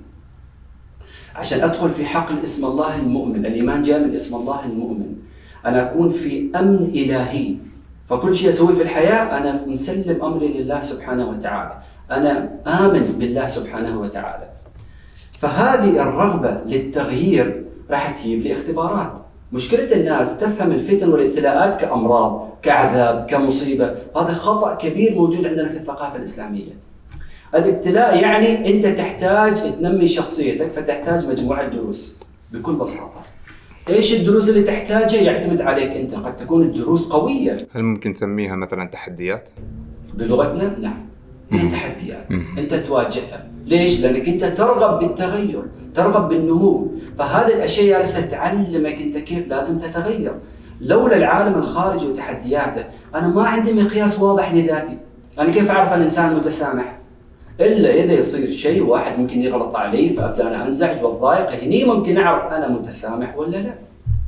عشان أدخل في حقل اسم الله المؤمن. الإيمان جاء من اسم الله المؤمن. أنا أكون في أمن إلهي، فكل شيء أسويه في الحياة أنا مسلم أمري لله سبحانه وتعالى، أنا آمن بالله سبحانه وتعالى. فهذه الرغبة للتغيير راح تجيب لي اختبارات. مشكلة الناس تفهم الفتن والابتلاءات كأمراض، كعذاب، كمصيبة. هذا خطأ كبير موجود عندنا في الثقافة الإسلامية. الابتلاء يعني أنت تحتاج تنمي شخصيتك، فتحتاج مجموعة دروس بكل بساطة. إيش الدروس اللي تحتاجها يعتمد عليك أنت. قد تكون الدروس قوية. هل ممكن تسميها مثلا تحديات؟ بلغتنا نعم، هي تحديات أنت تواجهها. ليش؟ لأنك أنت ترغب بالتغير، ترغب بالنمو. فهذه الأشياء جالسة تعلمك أنت كيف لازم تتغير. لولا العالم الخارجي وتحدياته أنا ما عندي مقياس واضح لذاتي. أنا كيف أعرف الإنسان متسامح؟ إلا إذا يصير شيء واحد ممكن يغلط علي فأبدأ أنا أنزعج وأتضايق، هني ممكن أعرف أنا متسامح ولا لا.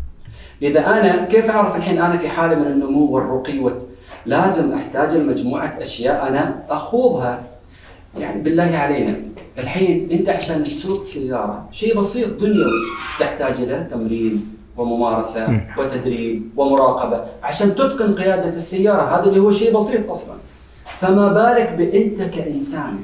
إذا أنا كيف أعرف الحين أنا في حالة من النمو والرقي وت... لازم أحتاج لمجموعة أشياء أنا أخوضها. يعني بالله علينا الحين أنت عشان تسوق سيارة شيء بسيط دنيوي تحتاج إلى تمرين وممارسة وتدريب ومراقبة عشان تتقن قيادة السيارة. هذا اللي هو شيء بسيط أصلا، فما بالك بأنت كإنسان.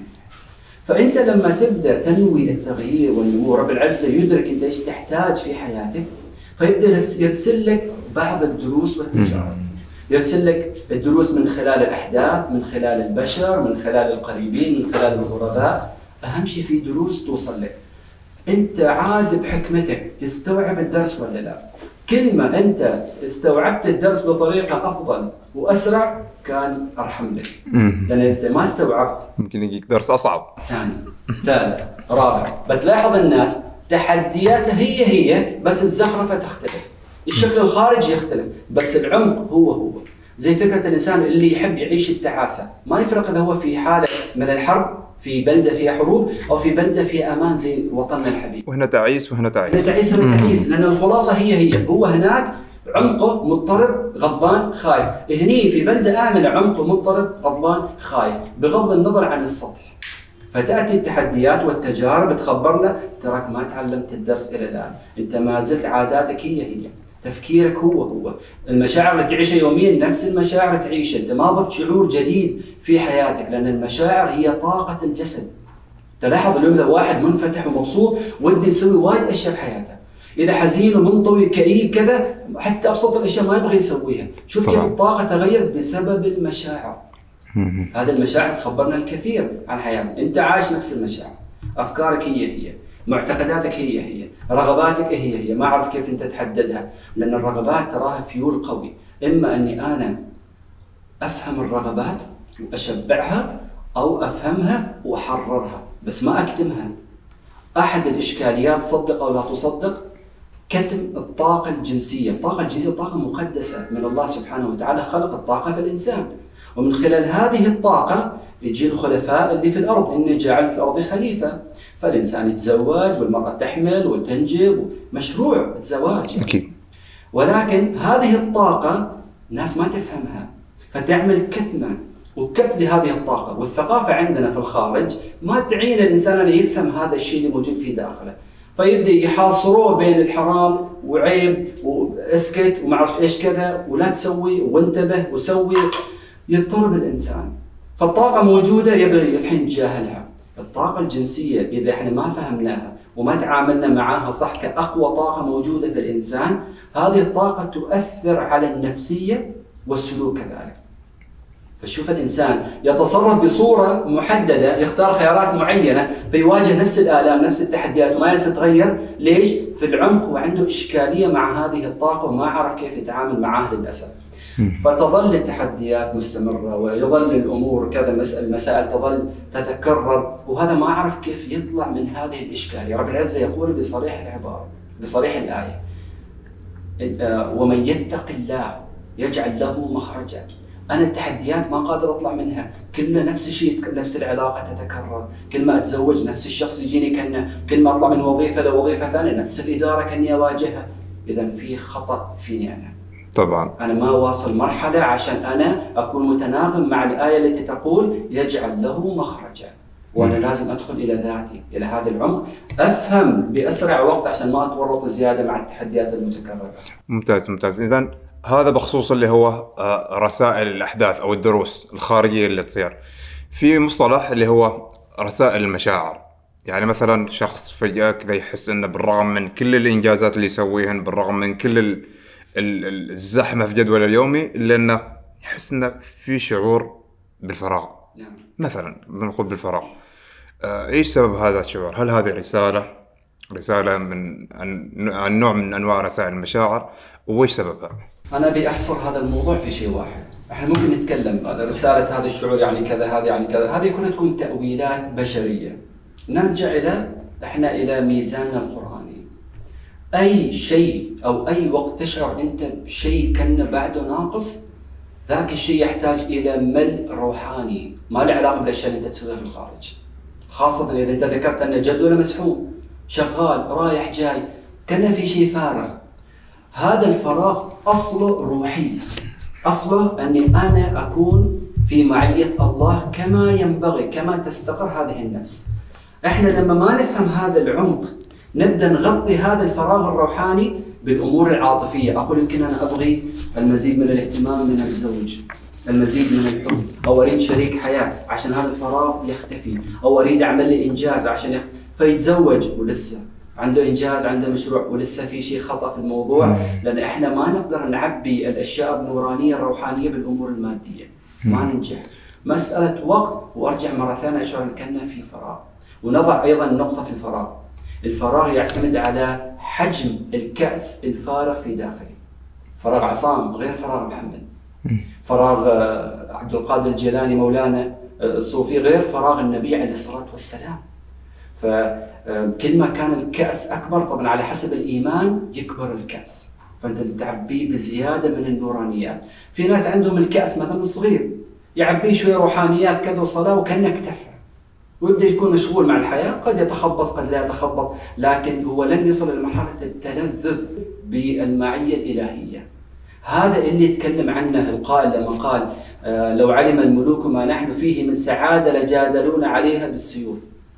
فأنت لما تبدأ تنوي التغيير والنمو رب العزة يدرك أنت إيش تحتاج في حياتك، فيبدأ يرسل لك بعض الدروس والتجارب. يرسل لك الدروس من خلال الأحداث، من خلال البشر، من خلال القريبين، من خلال الغرباء. أهم شيء في دروس توصل لك. أنت عاد بحكمتك تستوعب الدرس ولا لا. كل ما أنت استوعبت الدرس بطريقة أفضل وأسرع كان أرحم لك. لأن أنت ما استوعبت ممكن يجيك درس أصعب. ثاني، ثالث، رابع. بتلاحظ الناس تحدياتها هي هي بس الزخرفة تختلف، الشكل الخارجي يختلف بس العمق هو هو. زي فكرة الإنسان اللي يحب يعيش التعاسة، ما يفرق إذا هو في حالة من الحرب في بلدة فيها حروب أو في بلدة فيها أمان زي وطننا الحبيب. وهنا تعيس وهنا تعيس. هنا تعيس هنا تعيس، لأن الخلاصة هي هي. هو هناك عمقه مضطرب غضبان خايف، هني في بلدة آمنة عمقه مضطرب غضبان خايف بغض النظر عن السطح. فتأتي التحديات والتجارب تخبرنا تراك ما تعلمت الدرس إلى الآن، أنت ما زلت عاداتك هي هي، تفكيرك هو هو، المشاعر اللي تعيشها يوميا نفس المشاعر تعيشها، أنت ما ضفت شعور جديد في حياتك. لأن المشاعر هي طاقة الجسد. تلاحظ اليوم إذا واحد منفتح ومبسوط ودي يسوي وايد أشياء في حياته، إذا حزين ومنطوي كئيب كذا حتى أبسط الأشياء ما يبغى يسويها. شوف كيف الطاقة تغيرت بسبب المشاعر. هذه المشاعر تخبرنا الكثير عن حياتنا. أنت عايش نفس المشاعر، أفكارك هي هي، معتقداتك هي هي، رغباتك هي هي. ما أعرف كيف أنت تحددها، لأن الرغبات تراها فيول قوي. إما أني أنا أفهم الرغبات وأشبعها أو أفهمها وأحررها بس ما أكتمها. أحد الإشكاليات صدق أو لا تصدق كتم الطاقة الجنسية. الطاقة الجنسية طاقة مقدسة من الله سبحانه وتعالى، خلق الطاقة في الإنسان، ومن خلال هذه الطاقة يجي الخلفاء اللي في الأرض. إني جاعل في الأرض خليفة، فالإنسان يتزوج والمرأة تحمل وتنجب، مشروع الزواج أكيد. ولكن هذه الطاقة الناس ما تفهمها فتعمل كتمة وكبت لهذه الطاقة. والثقافة عندنا في الخارج ما تعين الإنسان أن يفهم هذا الشيء اللي موجود في داخله، فيبدأ يحاصروه بين الحرام وعيب واسكت وما أعرف إيش كذا ولا تسوي وانتبه وسوي، يضطرب الإنسان. فالطاقة موجودة يبغي الحين نتجاهلها. الطاقة الجنسية إذا إحنا ما فهمناها وما تعاملنا معها صح كأقوى طاقة موجودة في الإنسان، هذه الطاقة تؤثر على النفسية والسلوك كذلك. فشوف الإنسان يتصرف بصورة محددة، يختار خيارات معينة فيواجه نفس الآلام نفس التحديات وما يتغير. ليش؟ في العمق وعنده إشكالية مع هذه الطاقة وما عرف كيف يتعامل معها للأسف. فتظل التحديات مستمرة ويظل الأمور كذا، المسائل تظل تتكرر، وهذا ما عرف كيف يطلع من هذه الإشكالية. رب العزة يقول بصريح العبارة بصريح الآية: ومن يتق الله يجعل له مخرجا انا التحديات ما قادر اطلع منها، كل ما نفس الشيء، نفس العلاقه تتكرر، كل ما اتزوج نفس الشخص يجيني كانه، كل ما اطلع من وظيفه لوظيفه ثانيه نفس الاداره كاني اواجهها. اذا في خطا فيني انا. طبعا انا ما واصل مرحله عشان انا اكون متناغم مع الايه التي تقول يجعل له مخرجا، وانا لازم ادخل الى ذاتي، الى هذا العمق، افهم باسرع وقت عشان ما اتورط زياده مع التحديات المتكرره. ممتاز ممتاز. اذا هذا بخصوص اللي هو رسائل الاحداث او الدروس الخارجيه اللي تصير. في مصطلح اللي هو رسائل المشاعر. يعني مثلا شخص فجاه كذا يحس انه بالرغم من كل الانجازات اللي يسويهن، بالرغم من كل الزحمه في جدول اليومي، الا انه يحس انه في شعور بالفراغ. نعم. مثلا بنقول بالفراغ. آه، ايش سبب هذا الشعور؟ هل هذه رساله رساله من عن نوع من انواع رسائل المشاعر، وايش سببها؟ انا ابي احصر هذا الموضوع في شيء واحد. احنا ممكن نتكلم رساله هذا الشعور يعني كذا، هذه يعني كذا، هذه كلها تكون تاويلات بشريه. نرجع الى احنا الى ميزاننا القراني. اي شيء او اي وقت تشعر انت بشيء كان بعده ناقص، ذاك الشيء يحتاج الى ملء روحاني، ما له علاقه بالاشياء اللي انت تسويها في الخارج. خاصه اذا انت ذكرت ان جدوله مسحوم، شغال رايح جاي، كان في شيء فارغ. هذا الفراغ اصله روحي، اصله اني انا اكون في معيه الله كما ينبغي، كما تستقر هذه النفس. احنا لما ما نفهم هذا العمق نبدا نغطي هذا الفراغ الروحاني بالامور العاطفيه. اقول يمكن انا ابغي المزيد من الاهتمام من الزوج، المزيد من الحب، او اريد شريك حياه عشان هذا الفراغ يختفي، او اريد اعمل لي انجاز عشان يخ... فيتزوج ولسه عنده انجاز، عنده مشروع ولسه في شيء خطا في الموضوع، لان احنا ما نقدر نعبي الاشياء النورانيه الروحانيه بالامور الماديه، ما ننجح. مساله وقت وارجع مره ثانيه اشعر كأنه في فراغ. ونضع ايضا نقطه في الفراغ. الفراغ يعتمد على حجم الكأس الفارغ في داخلي. فراغ عصام غير فراغ محمد. فراغ عبد القادر الجيلاني مولانا الصوفي غير فراغ النبي عليه الصلاة والسلام. فكل ما كان الكأس أكبر طبعا على حسب الإيمان يكبر الكأس، فأنت تعبيه بزيادة من النورانيات. في ناس عندهم الكأس مثلا صغير، يعبيه شوية روحانيات كذا وصلاة وكأنه اكتفى، ويبدأ يكون مشغول مع الحياة، قد يتخبط قد لا يتخبط، لكن هو لن يصل لمرحلة التلذذ بالمعية الإلهية. هذا اللي يتكلم عنه القائل لما قال آه لو علم الملوك ما نحن فيه من سعادة لجادلون عليها بالسيوف.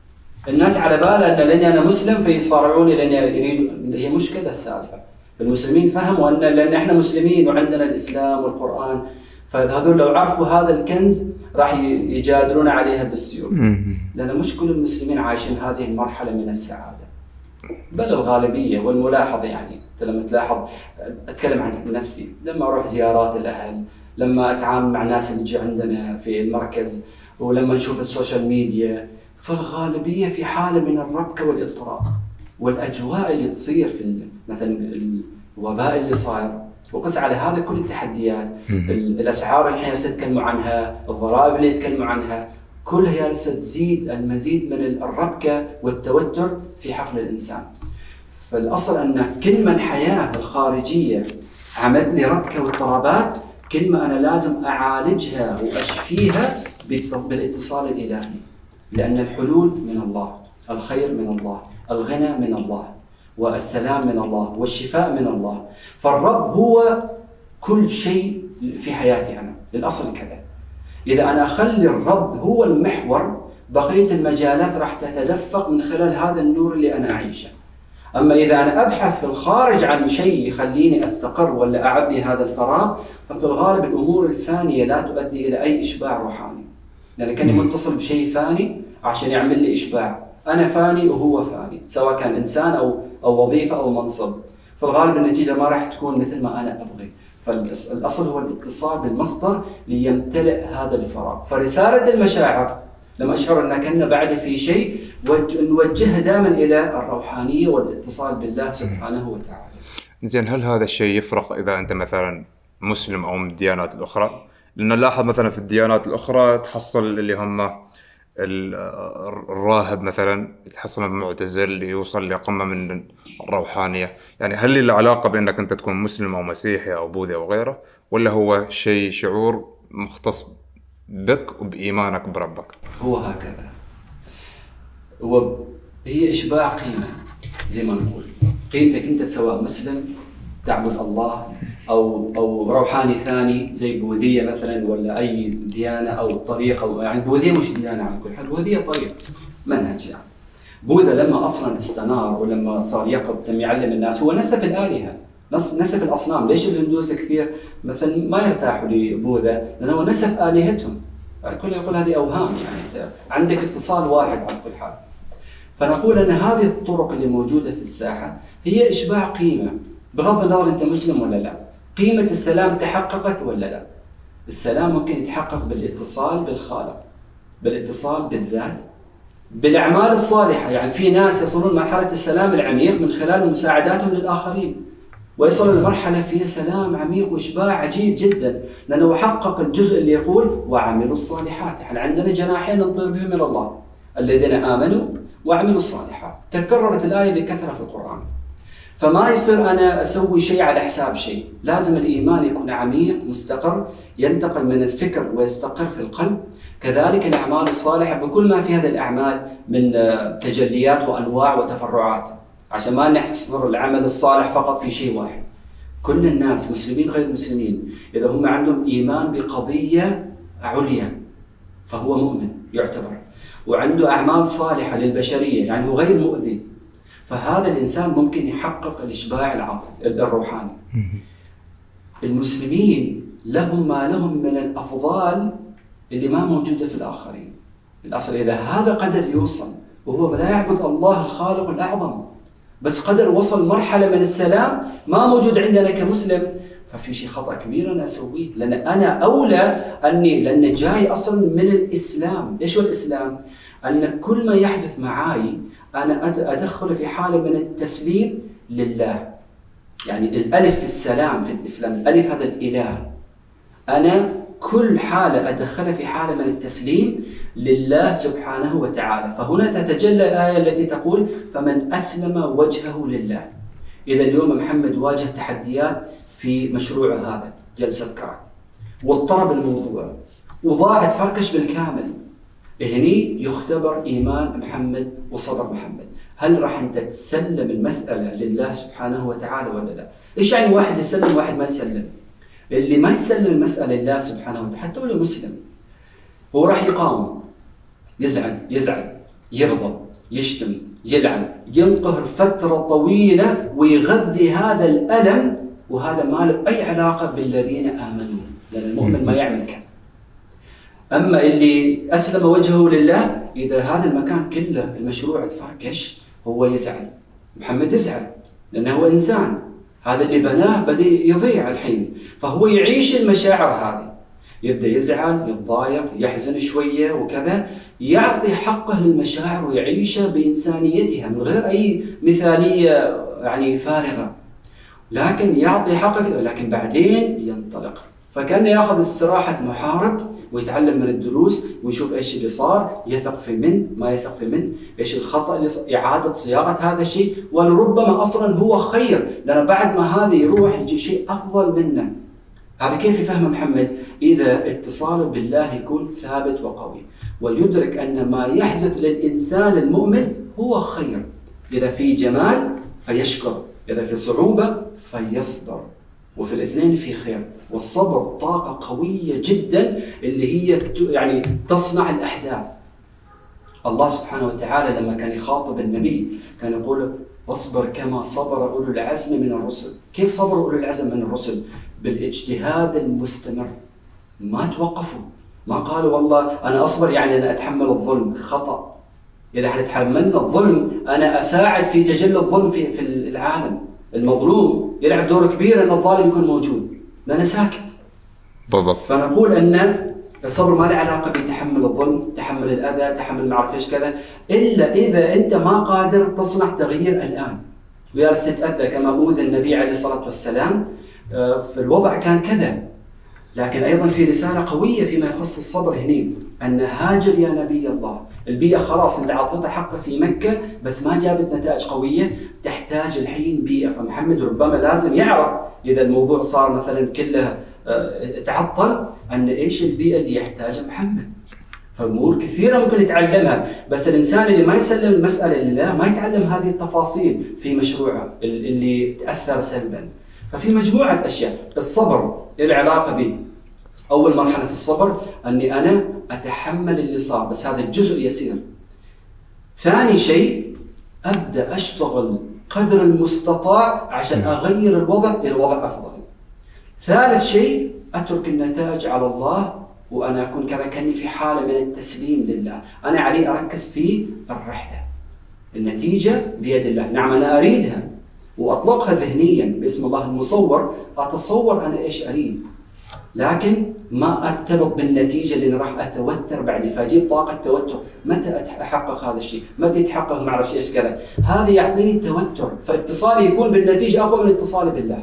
الناس على بالها أن لأني أنا مسلم فيصارعوني لأني يريد، هي مش كذا السالفة. المسلمين فهموا أن لأن إحنا مسلمين وعندنا الإسلام والقرآن، فهذول لو عرفوا هذا الكنز راح يجادلون عليها بالسيوف. لأن مش كل المسلمين عايشين هذه المرحلة من السعادة، بل الغالبية. والملاحظة يعني لما تلاحظ، أتكلم عن نفسي لما أروح زيارات الأهل، لما أتعامل مع ناس اللي جي عندنا في المركز، ولما نشوف السوشيال ميديا، فالغالبية في حالة من الربكة والاضطراب. والأجواء اللي تصير في مثلا الوباء اللي صاير، وقس على هذا كل التحديات، الأسعار اللي احنا نتكلم عنها، الضرائب اللي يتكلموا عنها، كلها جالسة تزيد المزيد من الربكة والتوتر في حقل الإنسان. فالأصل أن كل ما الحياة الخارجية عملت لي ربكة واضطرابات، كل ما أنا لازم أعالجها وأشفيها بالاتصال الإلهي، لأن الحلول من الله، الخير من الله، الغنى من الله، والسلام من الله، والشفاء من الله. فالرب هو كل شيء في حياتي أنا، الأصل كذا. إذا أنا أخلي الرب هو المحور، بقية المجالات راح تتدفق من خلال هذا النور اللي أنا أعيشه. أما إذا أنا أبحث في الخارج عن شيء يخليني أستقر ولا أعبي هذا الفراغ، ففي الغالب الأمور الفانية لا تؤدي إلى أي إشباع روحاني، لأن يعني كأني متصل بشيء فاني عشان يعمل لي إشباع. أنا فاني وهو فاني، سواء كان إنسان أو أو وظيفة أو منصب. في الغالب النتيجة ما راح تكون مثل ما أنا أبغي. فالأصل هو الاتصال بالمصدر ليمتلئ هذا الفراغ. فرسالة المشاعر لما أشعر أن كنا بعد في شيء، نوجهها دائما إلى الروحانية والاتصال بالله سبحانه وتعالى. زين، هل هذا الشيء يفرق إذا أنت مثلا مسلم أو من الديانات الأخرى؟ لأن نلاحظ مثلا في الديانات الأخرى تحصل اللي هم الراهب مثلا، تحصل معتزل يوصل لقمة من الروحانية. يعني هل العلاقة بأنك أنت تكون مسلم أو مسيحي أو بوذي أو غيره، ولا هو شيء شعور مختص بك وبإيمانك بربك. هو هكذا، وهي إشباع قيمة زي ما نقول. قيمتك أنت سواء مسلم تعبد الله أو أو روحاني ثاني زي بوذية مثلا ولا أي ديانة أو طريقة، أو يعني بوذية مش ديانة على كل حال، بوذية طريقة منهج. يعني بوذا لما أصلا استنار ولما صار يقظ تم يعلم الناس، هو نسف الآلهة، نسف الأصنام. ليش الهندوس كثير مثلا ما يرتاحوا لبوذا؟ لأنه نسف آلهتهم. الكل يقول هذه أوهام، يعني عندك اتصال واحد على كل حال. فنقول أن هذه الطرق اللي موجودة في الساحة هي إشباع قيمة، بغض النظر أنت مسلم ولا لا. قيمة السلام تحققت ولا لا؟ السلام ممكن يتحقق بالاتصال بالخالق، بالاتصال بالذات، بالأعمال الصالحة. يعني في ناس يصلون مرحلة السلام العميق من خلال مساعداتهم للآخرين، ويصل لمرحلة فيها سلام عميق وإشباع عجيب جدا، لأنه حقق الجزء اللي يقول وعملوا الصالحات. احنا عندنا جناحين نطير بهم إلى الله، الذين آمنوا وعملوا الصالحات. تكررت الآية بكثرة في القرآن. فما يصير أنا أسوي شيء على حساب شيء، لازم الإيمان يكون عميق مستقر، ينتقل من الفكر ويستقر في القلب. كذلك الأعمال الصالحة بكل ما في هذه الأعمال من تجليات وأنواع وتفرعات، عشان ما نحصر العمل الصالح فقط في شيء واحد. كل الناس مسلمين غير مسلمين إذا هم عندهم إيمان بقضية عليا فهو مؤمن يعتبر، وعنده أعمال صالحة للبشرية يعني هو غير مؤذي، فهذا الإنسان ممكن يحقق الإشباع العاطفي الروحاني. المسلمين لهم ما لهم من الأفضال اللي ما موجودة في الآخرين. الأصل إذا هذا قدر يوصل وهو لا يعبد الله الخالق الأعظم، بس قدر وصل مرحلة من السلام ما موجود عندنا كمسلم، ففي شيء خطأ كبير أنا أسويه، لأن أنا أولى أني لأن جاي أصلا من الإسلام. إيش هو الإسلام؟ أن كل ما يحدث معاي أنا أدخل في حالة من التسليم لله. يعني الألف في السلام في الإسلام، الألف هذا الإله، أنا كل حالة أدخلها في حالة من التسليم لله سبحانه وتعالى. فهنا تتجلى الآية التي تقول فمن أسلم وجهه لله. إذا اليوم محمد واجه تحديات في مشروع هذا جلسة كرك، واضطرب الموضوع وضاعت فركش بالكامل. هني يختبر إيمان محمد وصبر محمد. هل راح أنت تسلم المسألة لله سبحانه وتعالى ولا لا؟ إيش يعني واحد يسلم وواحد ما يسلم؟ اللي ما يسلم المسألة لله سبحانه وتعالى حتى لو مسلم هو راح يقاوم، يزعل يزعل يغضب يشتم يلعن ينقهر فترة طويلة ويغذي هذا الألم، وهذا ما له أي علاقة بالذين آمنوا، لأن المؤمن ما يعمل كذا. أما اللي أسلم وجهه لله إذا هذا المكان كله المشروع تفركش هو يزعل، محمد يزعل لأنه هو إنسان، هذا اللي بناه بدأ يضيع الحين، فهو يعيش المشاعر هذه، يبدأ يزعل يتضايق يحزن شوية وكذا، يعطي حقه للمشاعر ويعيشها بإنسانيتها من غير أي مثالية يعني فارغة، لكن يعطي حقه، لكن بعدين ينطلق. فكان ياخذ استراحة محارب ويتعلم من الدروس ويشوف ايش اللي صار، يثق في من ما يثق في من، ايش الخطأ اللي صار، إعادة صياغة هذا الشيء، ولربما أصلا هو خير، لأن بعد ما هذا يروح يجي شيء أفضل منه. هذا كيف يفهم محمد؟ إذا اتصاله بالله يكون ثابت وقوي، ويدرك أن ما يحدث للإنسان المؤمن هو خير. إذا في جمال فيشكر، إذا في صعوبة فيصبر، وفي الاثنين في خير. والصبر طاقة قوية جدا اللي هي يعني تصنع الأحداث. الله سبحانه وتعالى لما كان يخاطب النبي كان يقول واصبر كما صبر أولو العزم من الرسل. كيف صبر أولو العزم من الرسل؟ بالاجتهاد المستمر، ما توقفوا، ما قالوا والله أنا أصبر يعني أنا أتحمل الظلم، خطأ. إذا احنا تحملنا الظلم أنا أساعد في تجلي الظلم في في العالم. المظلوم يلعب دور كبير أن الظالم يكون موجود، لأنه ساكت. بالضبط. فنقول أن الصبر ما له علاقة بتحمل الظلم، تحمل الأذى، تحمل ما أعرف إيش كذا، إلا إذا أنت ما قادر تصنع تغيير الآن وجالس تتأذى كما أوذى النبي عليه الصلاة والسلام. في الوضع كان كذا، لكن أيضا في رسالة قوية فيما يخص الصبر هنا، أن هاجر يا نبي الله. البيئة خلاص أنت عطيتها حقه في مكة بس ما جابت نتائج قوية، تحتاج الحين بيئة. فمحمد ربما لازم يعرف إذا الموضوع صار مثلا كله تعطل، ان ايش البيئه اللي يحتاجها محمد. فامور كثيره ممكن يتعلمها، بس الانسان اللي ما يسلم المساله لله ما يتعلم هذه التفاصيل في مشروعه اللي تاثر سلبا. ففي مجموعه اشياء. الصبر له علاقه به. اول مرحله في الصبر اني انا اتحمل اللي صار، بس هذا الجزء يسير. ثاني شيء ابدا اشتغل قدر المستطاع عشان اغير الوضع الى وضع افضل. ثالث شيء اترك النتائج على الله، وانا اكون كذا كاني في حاله من التسليم لله. انا علي اركز في الرحله، النتيجه بيد الله. نعم انا اريدها واطلقها ذهنيا باسم الله المصور، اتصور انا ايش اريد، لكن ما ارتبط بالنتيجه لاني راح اتوتر بعدين، فاجيب طاقه توتر. متى احقق هذا الشيء؟ متى يتحقق؟ ما اعرف ايش كذا. هذا يعطيني التوتر، فاتصالي يكون بالنتيجه اقوى من اتصالي بالله.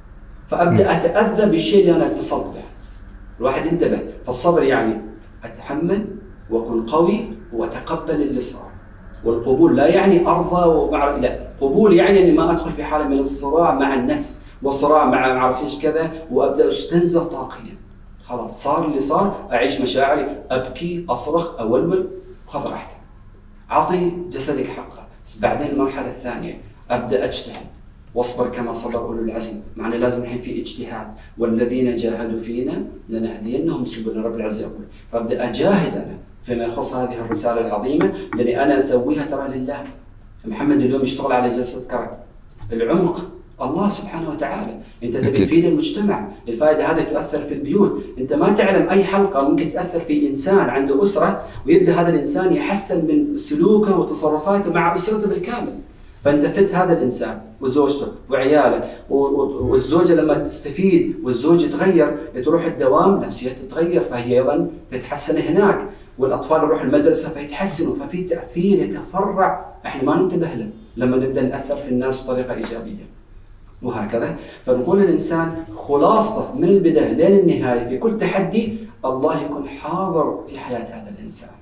فابدا اتاذى بالشيء اللي انا اتصلت به. الواحد انتبه. فالصبر يعني اتحمل واكون قوي واتقبل اللي صار. والقبول لا يعني ارضى ومع لا، قبول يعني اني ما ادخل في حاله من الصراع مع النفس وصراع مع ما اعرف ايش كذا، وابدا استنزف طاقيا. خلاص صار اللي صار، اعيش مشاعري، ابكي، اصرخ، اولول، خذ راحتك. اعطي جسدك حقه. بس بعدين المرحله الثانيه ابدا اجتهد واصبر كما صبر اولو العزم. معنى لازم الحين في اجتهاد، والذين جاهدوا فينا لنهدينهم سبلنا، رب العزه يقول. فابدا اجاهد انا فيما يخص هذه الرساله العظيمه، لاني انا اسويها ترى لله. محمد اليوم يشتغل على جلسه كرم. العمق الله سبحانه وتعالى. انت تبي تفيد المجتمع، الفائده هذه تؤثر في البيوت. انت ما تعلم اي حلقه ممكن تاثر في انسان عنده اسره، ويبدا هذا الانسان يحسن من سلوكه وتصرفاته مع اسرته بالكامل. فانت فت هذا الانسان وزوجته وعياله، والزوجه لما تستفيد والزوج يتغير، تروح الدوام نفسيتها تتغير، فهي ايضا تتحسن هناك، والاطفال يروحوا المدرسه فيتحسنوا، ففي تاثير يتفرع احنا ما ننتبه له لما نبدا ناثر في الناس بطريقه ايجابيه. وهكذا. فنقول للانسان خلاصته من البدايه لين النهايه في كل تحدي الله يكون حاضر في حياه هذا الانسان.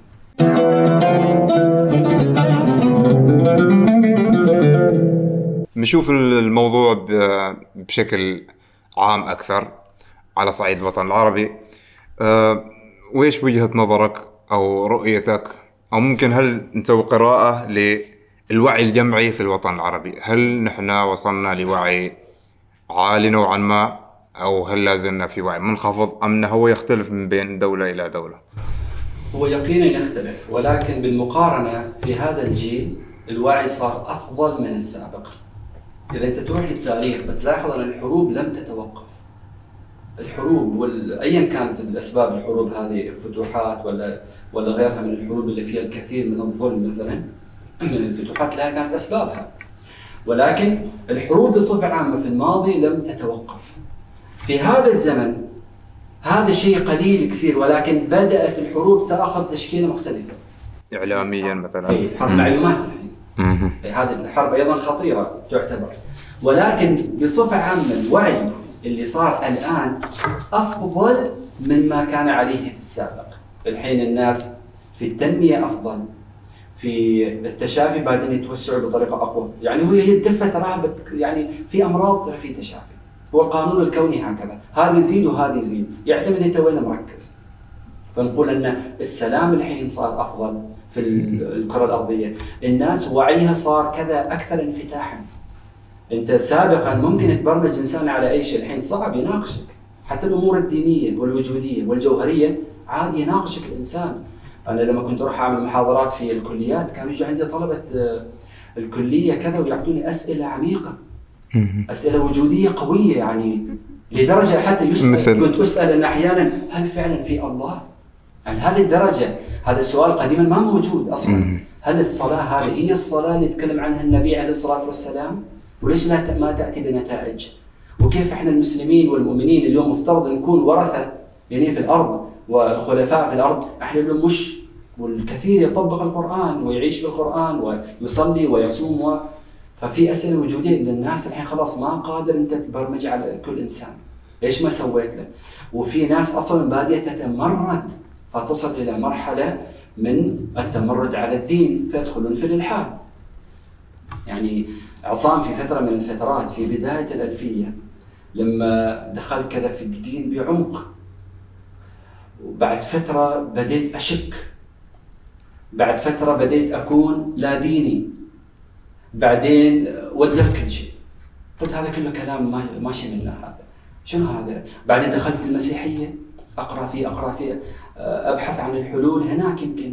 نشوف الموضوع بشكل عام أكثر على صعيد الوطن العربي. أه وإيش وجهة نظرك أو رؤيتك، أو ممكن هل نسوي قراءة للوعي الجمعي في الوطن العربي؟ هل نحن وصلنا لوعي عالي نوعا ما، أو هل لازلنا في وعي منخفض، أم أنه هو يختلف من بين دولة إلى دولة؟ هو يقينا يختلف، ولكن بالمقارنة في هذا الجيل الوعي صار أفضل من السابق. إذا أنت تروح للتاريخ بتلاحظ أن الحروب لم تتوقف. الحروب وال... أيا كانت الأسباب، الحروب هذه فتوحات ولا ولا غيرها من الحروب اللي فيها الكثير من الظلم مثلا، الفتوحات لها كانت أسبابها. ولكن الحروب بصفة عامة في الماضي لم تتوقف. في هذا الزمن هذا شيء قليل كثير، ولكن بدأت الحروب تأخذ تشكيلة مختلفة. إعلاميا مثلا. أي حرب معلومات الحين. هذه الحرب أيضا خطيرة تعتبر. ولكن بصفة عامة الوعي اللي صار الآن أفضل مما كان عليه في السابق. الحين الناس في التنمية أفضل، في التشافي بعدين يتوسعوا بطريقة أقوى. يعني هو هي الدفة تراها يعني في أمراض ترى في تشافي. هو القانون الكوني هكذا، هذا يزيد وهذا يزيد، يعتمد انت وين مركز. فنقول ان السلام الحين صار افضل في الكره الارضيه، الناس وعيها صار كذا اكثر انفتاحا. انت سابقا ممكن تبرمج انسان على اي شيء، الحين صعب يناقشك، حتى الامور الدينيه والوجوديه والجوهريه عادي يناقشك الانسان. انا لما كنت اروح اعمل محاضرات في الكليات كانوا يجوا عندي طلبه الكليه كذا ويعطوني اسئله عميقه، أسئلة وجودية قوية، يعني لدرجة حتى يسأل مثل. كنت أسأل أن أحيانا هل فعلا في الله؟ يعني هذه الدرجة، هذا السؤال قديما ما موجود أصلا. هل الصلاة هذه هي الصلاة اللي يتكلم عنها النبي عليه الصلاة والسلام؟ وليش لا ما تأتي بنتائج؟ وكيف احنا المسلمين والمؤمنين اليوم مفترض نكون ورثة يعني في الأرض والخلفاء في الأرض، احنا اليوم مش، والكثير يطبق القرآن ويعيش بالقرآن ويصلي ويصوم و... ففي أسئلة وجودية للناس الحين خلاص ما قادر أنت تبرمج على كل إنسان، إيش ما سويت له؟ وفي ناس أصلاً بادية تتمرد فتصل إلى مرحلة من التمرد على الدين فيدخلون في الإلحاد. يعني عصام في فترة من الفترات في بداية الألفية لما دخل كذا في الدين بعمق، وبعد فترة بديت أشك، بعد فترة بديت أكون لا ديني، بعدين ودت كل شيء. قلت هذا كله كلام ما ما شملنا، هذا شنو هذا؟ بعدين دخلت المسيحية، أقرأ فيه أقرأ فيه أبحث عن الحلول هناك. يمكن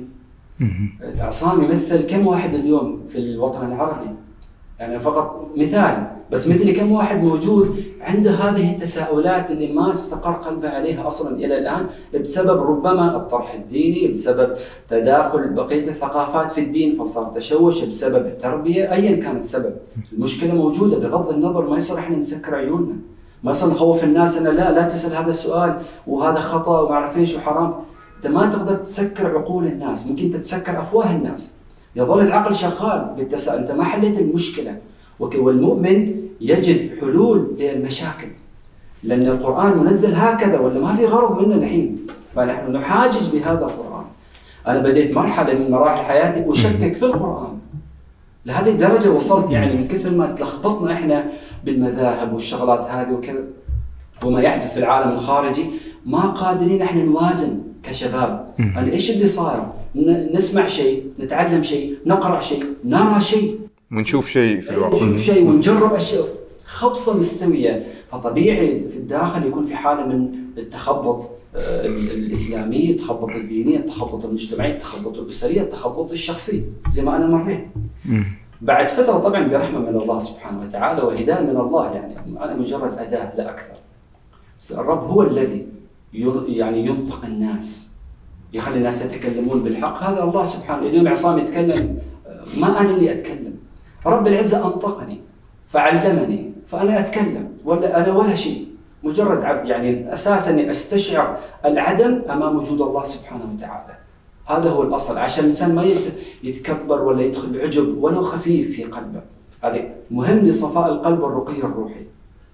عصام يمثل كم واحد اليوم في الوطن العربي؟ يعني فقط مثال، بس مثلي كم واحد موجود عنده هذه التساؤلات اللي ما استقر قلبه عليها أصلا إلى الآن، بسبب ربما الطرح الديني، بسبب تداخل بقية الثقافات في الدين فصار تشوش، بسبب التربية، أيا كان السبب. المشكلة موجودة بغض النظر، ما يصير احنا نسكر عيوننا، ما يصير نخوف الناس أنه لا لا تسأل هذا السؤال وهذا خطأ وما أعرف إيش وحرام. أنت ما تقدر تسكر عقول الناس، ممكن تتسكر أفواه الناس، يظل العقل شغال بالتساؤل، أنت ما حليت المشكلة. والمؤمن يجد حلول للمشاكل، لأن القرآن منزل هكذا ولا ما في غرض منه الحين، فنحن نحاجج بهذا القرآن. أنا بديت مرحلة من مراحل حياتي أشكك في القرآن، لهذه الدرجة وصلت، يعني من كثر ما تلخبطنا إحنا بالمذاهب والشغلات هذه وكذا وما يحدث في العالم الخارجي، ما قادرين إحنا نوازن كشباب. أنا إيش اللي صار؟ نسمع شيء، نتعلم شيء، نقرأ شيء، نرى شيء، ونشوف شيء في الواقع، نشوف شيء ونجرب أشياء، خبصة مستوية. فطبيعي في الداخل يكون في حالة من التخبط الإسلامي، التخبط الديني، التخبط المجتمعي، التخبط الأسري، التخبط الشخصي، زي ما أنا مريت. بعد فترة طبعا برحمة من الله سبحانه وتعالى وهداية من الله، يعني أنا مجرد أداة لا أكثر. بس الرب هو الذي يعني ينطق الناس، يخلي الناس يتكلمون بالحق. هذا الله سبحانه. اليوم عصام يتكلم، ما أنا اللي أتكلم، رب العزة أنطقني فعلمني فأنا أتكلم، ولا أنا ولا شيء، مجرد عبد. يعني أساساً أني أستشعر العدم أمام وجود الله سبحانه وتعالى. هذا هو الأصل، عشان الإنسان ما يتكبر ولا يدخل عجب ولو خفيف في قلبه. هذا مهم لصفاء القلب والرقي الروحي.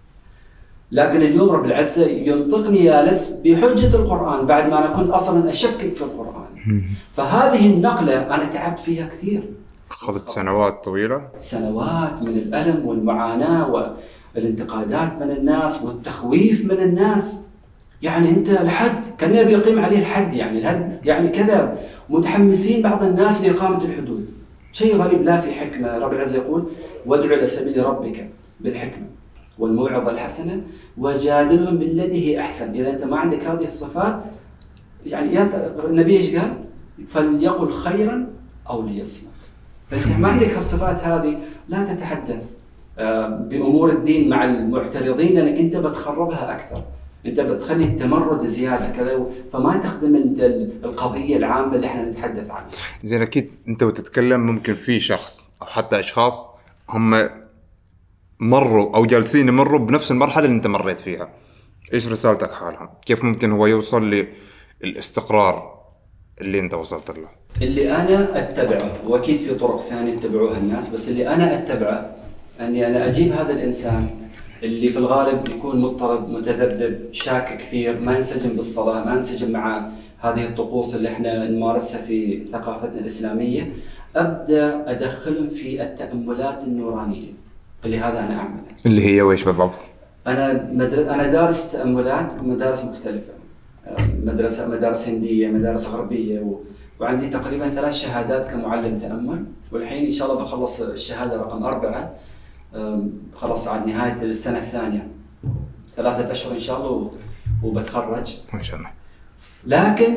لكن اليوم رب العزة ينطقني جالس بحجة القرآن بعد ما أنا كنت أصلاً أشكك في القرآن. فهذه النقلة أنا تعبت فيها كثير، أخذت سنوات طويلة، سنوات من الألم والمعاناة والانتقادات من الناس والتخويف من الناس. يعني أنت الحد كان يبي يقيم عليه الحد، يعني الحد يعني كذا، متحمسين بعض الناس لإقامة الحدود. شيء غريب، لا في حكمة. رب العزة يقول وادعو إلى سبيل ربك بالحكمة والموعظة الحسنة وجادلهم بالتي هي أحسن. إذا أنت ما عندك هذه الصفات، يعني يا النبي إيش قال؟ فليقل خيرا أو ليصمت. فأنت ما عندك هالصفات هذه، لا تتحدث بأمور الدين مع المعترضين، لأنك أنت بتخربها أكثر، أنت بتخلي التمرد زيادة كذا، فما تخدم أنت القضية العامة اللي احنا نتحدث عنها. زين، أكيد أنت وتتكلم ممكن في شخص أو حتى أشخاص هم مروا أو جالسين يمروا بنفس المرحلة اللي أنت مريت فيها. إيش رسالتك حالهم؟ كيف ممكن هو يوصل للاستقرار اللي أنت وصلت له؟ اللي أنا أتبعه، وأكيد في طرق ثانية يتبعوها الناس، بس اللي أنا أتبعه أني أنا أجيب هذا الإنسان اللي في الغالب يكون مضطرب متذبذب شاك كثير، ما ينسجم بالصلاة، ما ينسجم مع هذه الطقوس اللي احنا نمارسها في ثقافتنا الإسلامية، أبدأ أدخلهم في التأملات النورانية اللي هذا أنا أعمله. اللي هي وإيش بالضبط؟ أنا مدر... أنا دارس تأملات بمدارس مختلفة، مدرسة مدارس هندية، مدارس غربية، و... وعندي تقريبا ثلاث شهادات كمعلم تأمل، والحين إن شاء الله بخلص الشهادة رقم أربعة، خلص على نهاية السنة الثانية، ثلاثة أشهر إن شاء الله وبتخرج ما شاء الله. لكن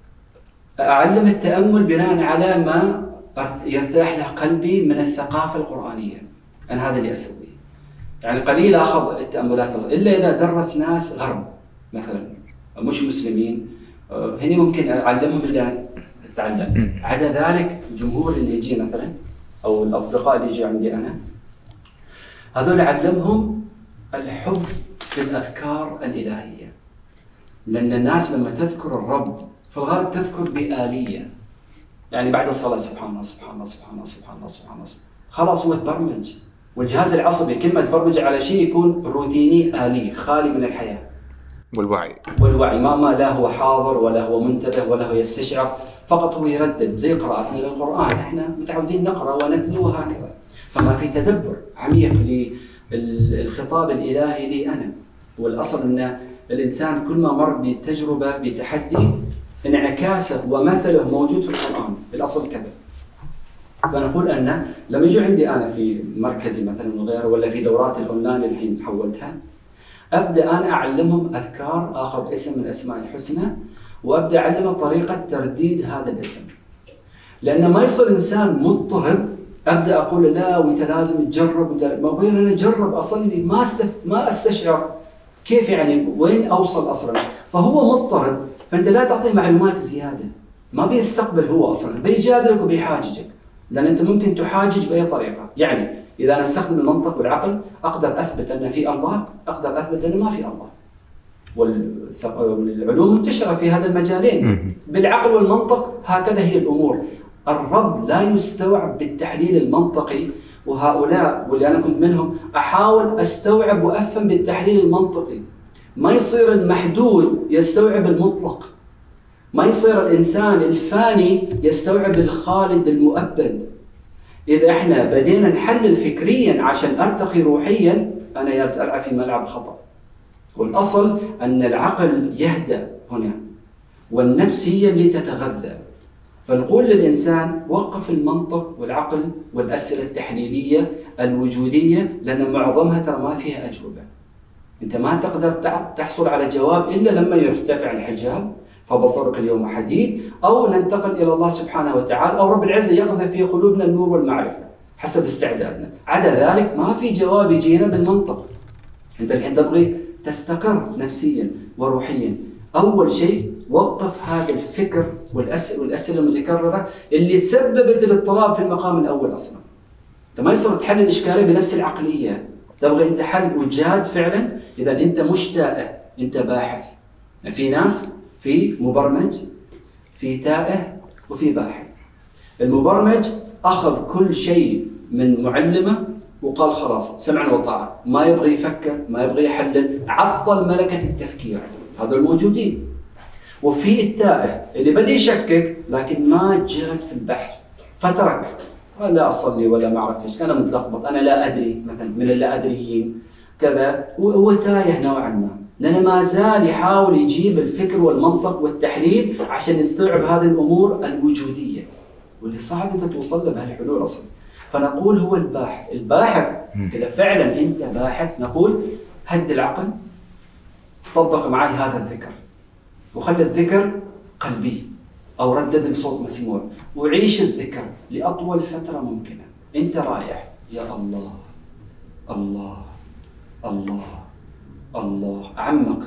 أعلم التأمل بناء على ما يرتاح له قلبي من الثقافة القرآنية. أنا هذا اللي أسويه، يعني قليل أخذ التأملات إلا إذا درس ناس غرب مثلا مش مسلمين، هني ممكن أعلمهم اللي أنا أتعلم. عدا ذلك الجمهور اللي يجي مثلا أو الأصدقاء اللي يجوا عندي أنا، هذول أعلمهم الحب في الأذكار الإلهية، لأن الناس لما تذكر الرب في الغالب تذكر بآلية، يعني بعد الصلاة سبحان الله سبحان الله سبحان الله سبحان الله سبحان الله، خلاص هو تبرمج، والجهاز العصبي كل ما تبرمج على شيء يكون روتيني آلي خالي من الحياة والوعي والوعي ما ما لا هو حاضر ولا هو منتبه ولا هو يستشعر، فقط هو يردد زي قراءتنا للقرآن، احنا متعودين نقرأ ونتلو هكذا، فما في تدبر عميق للخطاب الإلهي لي أنا. والأصل أن الإنسان كل ما مر بتجربة بتحدي انعكاسه ومثله موجود في القرآن، الأصل كذا. فنقول أن لما يجي عندي أنا في مركزي مثلا وغيره ولا في دورات الأونلاين الحين حولتها، أبدأ أنا أعلمهم أذكار آخذ اسم من أسماء الحسنى وأبدأ أعلمه طريقة ترديد هذا الاسم. لأن ما يصير إنسان مضطرب أبدأ أقول لا وأنت لازم تجرب، ما غير أنا أجرب أصلي ما استف... ما أستشعر كيف يعني وين أوصل أصلا. فهو مضطرب، فأنت لا تعطيه معلومات زيادة، ما بيستقبل هو أصلا، بيجادلك وبيحاججك، لأن أنت ممكن تحاجج بأي طريقة. يعني إذا أنا أستخدم المنطق والعقل أقدر أثبت أن في الله، أقدر أثبت أن ما في الله. والعلوم منتشرة في هذا المجالين بالعقل والمنطق، هكذا هي الأمور. الرب لا يستوعب بالتحليل المنطقي، وهؤلاء واللي أنا كنت منهم أحاول أستوعب وأفهم بالتحليل المنطقي. ما يصير المحدود يستوعب المطلق، ما يصير الإنسان الفاني يستوعب الخالد المؤبد. إذا إحنا بدينا نحلل فكريا عشان أرتقي روحيا، أنا جالس ألعب في ملعب خطأ. والأصل أن العقل يهدأ هنا والنفس هي اللي تتغذى. فنقول للإنسان وقف المنطق والعقل والأسئلة التحليلية الوجودية، لأن معظمها ترى ما فيها أجوبة. أنت ما تقدر تحصل على جواب إلا لما يرتفع الحجاب فبصرك اليوم حديد، أو ننتقل إلى الله سبحانه وتعالى، أو رب العزة يقذف في قلوبنا النور والمعرفة حسب استعدادنا. عدا ذلك ما في جواب يجينا بالمنطق. أنت الحين تبغي تستقر نفسيا وروحيا، أول شيء وقف هذا الفكر والأسئلة والأسئلة المتكررة اللي سببت الاضطراب في المقام الأول أصلا. أنت ما يصير تحل الإشكالية بنفس العقلية، تبغى أنت حل وجاد فعلا. إذا أنت مش تائه، أنت باحث. في ناس في مبرمج، في تائه، وفي باحث. المبرمج أخذ كل شيء من معلمه وقال خلاص سمعا وطاعة، ما يبغى يفكر، ما يبغى يحلل، عطل ملكة التفكير. هذول الموجودين. وفي التائه اللي بدأ يشكك لكن ما جاد في البحث فترك، لا أصلي ولا ما أعرف إيش، أنا متلخبط، أنا لا أدري، مثلا من اللا أدريين كذا، وهو تايه نوعا ما، لأنه ما زال يحاول يجيب الفكر والمنطق والتحليل عشان يستوعب هذه الأمور الوجودية واللي صعب أنت توصل له بهالحلول أصلا. فنقول هو الباحث. الباحث إذا فعلا أنت باحث نقول هد العقل، طبق معي هذا الذكر وخلي الذكر قلبي أو ردد بصوت مسموع، وعيش الذكر لأطول فترة ممكنة. أنت رايح يا الله الله الله الله، عمق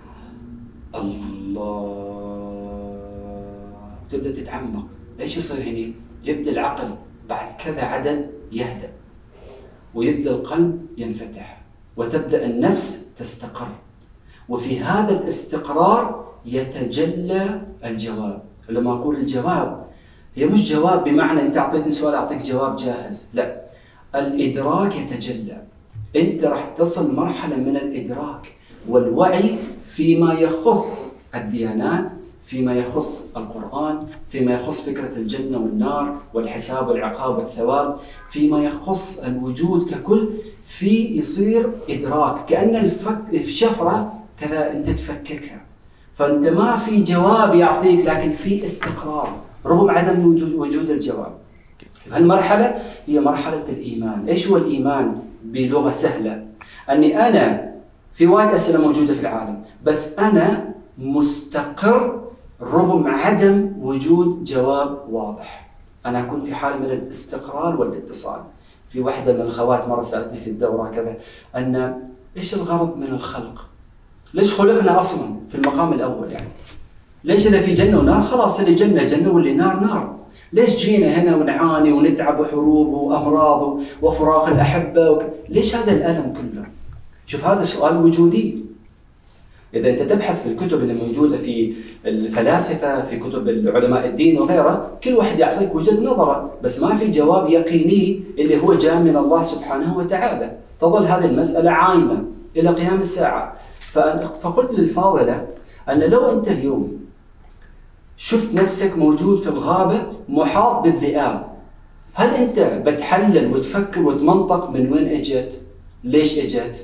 الله، تبدأ تتعمق. إيش يصير هنا؟ يبدأ العقل بعد كذا عدد يهدأ، ويبدأ القلب ينفتح، وتبدأ النفس تستقر، وفي هذا الاستقرار يتجلى الجواب. لما أقول الجواب هي مش جواب بمعنى أنت أعطيتني سؤال أعطيك جواب جاهز، لا، الإدراك يتجلى. أنت راح تصل مرحلة من الإدراك والوعي فيما يخص الديانات، فيما يخص القرآن، فيما يخص فكرة الجنة والنار والحساب والعقاب والثواب، فيما يخص الوجود ككل، في يصير إدراك كأن الفك شفرة كذا أنت تفككها. فأنت ما في جواب يعطيك، لكن في استقرار رغم عدم وجود وجود الجواب. هالمرحلة هي مرحلة الإيمان. إيش هو الإيمان بلغة سهلة؟ أني أنا في وايد أسئلة موجودة في العالم، بس أنا مستقر رغم عدم وجود جواب واضح. أنا أكون في حالة من الاستقرار والاتصال. في واحدة من الأخوات مرة سألتني في الدورة كذا أن إيش الغرض من الخلق؟ ليش خلقنا أصلا في المقام الأول؟ يعني ليش إذا في جنة ونار خلاص اللي جنة جنة واللي نار نار؟ ليش جينا هنا ونعاني ونتعب وحروب وأمراض وفراق الأحبة وك... ليش هذا الألم كله؟ شوف هذا سؤال وجودي. إذا أنت تبحث في الكتب اللي موجودة في الفلاسفة، في كتب العلماء الدين وغيره، كل واحد يعطيك وجهة نظره، بس ما في جواب يقيني اللي هو جاء من الله سبحانه وتعالى. تظل هذه المسألة عايمة إلى قيام الساعة. فقلت للفاضلة أن لو أنت اليوم شفت نفسك موجود في الغابة محاط بالذئاب، هل أنت بتحلل وتفكر وتمنطق من وين إجت؟ ليش إجت؟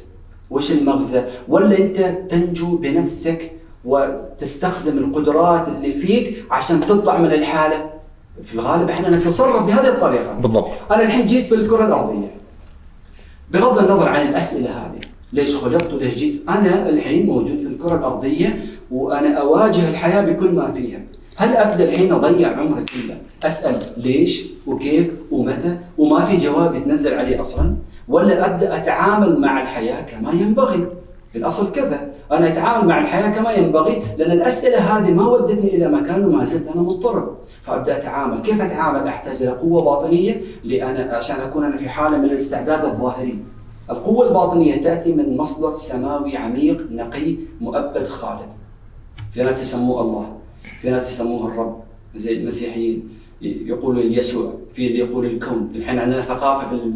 وش المغزى؟ ولا أنت تنجو بنفسك وتستخدم القدرات اللي فيك عشان تطلع من الحالة؟ في الغالب احنا نتصرف بهذه الطريقة. بالضبط. أنا الحين جيت في الكرة الأرضية، بغض النظر عن الأسئلة هذه، ليش خلقت وليش جيت، أنا الحين موجود في الكرة الأرضية وأنا أواجه الحياة بكل ما فيها. هل أبدأ الحين أضيع عمري كله أسأل ليش وكيف ومتى وما في جواب يتنزل عليه أصلا؟ ولا أبدأ أتعامل مع الحياة كما ينبغي؟ في الأصل كذا، أنا أتعامل مع الحياة كما ينبغي لأن الأسئلة هذه ما ودتني إلى مكان وما زلت أنا مضطرب، فأبدأ أتعامل. كيف أتعامل؟ أحتاج إلى قوة باطنية لأنا عشان أكون أنا في حالة من الاستعداد الظاهري. القوة الباطنية تأتي من مصدر سماوي عميق نقي مؤبد خالد. في ناس يسموه الله، في ناس يسموه الرب زي المسيحيين يقولوا يسوع، في اللي يقول الكون. الحين عندنا ثقافة في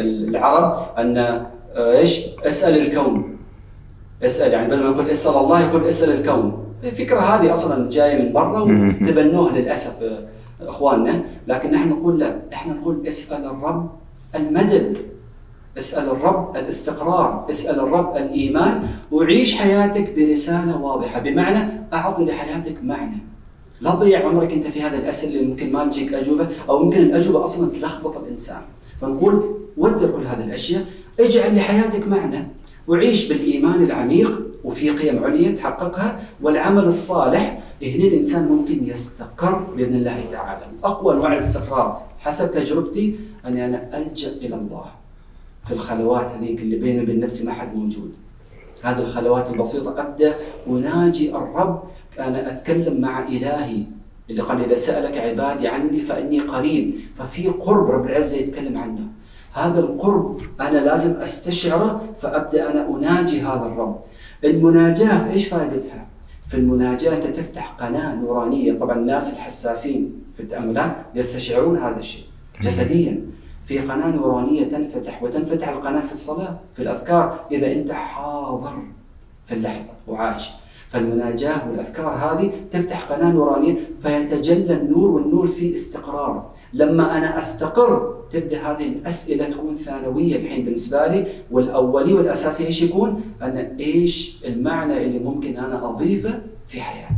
العرب أن إيش؟ اسأل الكون. اسأل يعني بدل ما يقول اسأل الله يقول اسأل الكون. الفكرة هذه أصلا جاية من برا وتبنوها للأسف إخواننا، لكن نحن نقول لا، احنا نقول اسأل الرب المدد، اسأل الرب الاستقرار، اسأل الرب الإيمان، وعيش حياتك برسالة واضحة. بمعنى أعطي لحياتك معنى. لا تضيع عمرك أنت في هذه الأسئلة اللي ممكن ما تجيك أجوبة، أو ممكن الأجوبة أصلا تلخبط الإنسان. فنقول ودر كل هذه الأشياء، اجعل لحياتك معنى، وعيش بالإيمان العميق وفي قيم عليا تحققها، والعمل الصالح. هنا الإنسان ممكن يستقر بإذن الله تعالى. أقوى أنواع الاستقرار حسب تجربتي أني أنا ألجأ إلى الله في الخلوات هذيك اللي بيني وبين نفسي ما حد موجود. هذه الخلوات البسيطة أبدأ أناجي الرب، أنا أتكلم مع إلهي اللي قال إذا سألك عبادي عني فإني قريب. ففي قرب رب العزة يتكلم عنه، هذا القرب أنا لازم أستشعره، فأبدأ أنا أناجي هذا الرب. المناجاة إيش فائدتها؟ في المناجاة أنت تفتح قناة نورانية. طبعا الناس الحساسين في التأملات يستشعرون هذا الشيء جسديا. في قناة نورانية تنفتح، وتنفتح القناة في الصلاة في الأذكار إذا أنت حاضر في اللحظة وعايش. فالمناجاة والأذكار هذه تفتح قناة نورانية فيتجلى النور، والنور فيه استقرار. لما أنا أستقر تبدأ هذه الأسئلة تكون ثانوية الحين بالنسبة لي، والأولي والأساسي إيش يكون؟ أنا إيش المعنى اللي ممكن أنا أضيفه في حياتي،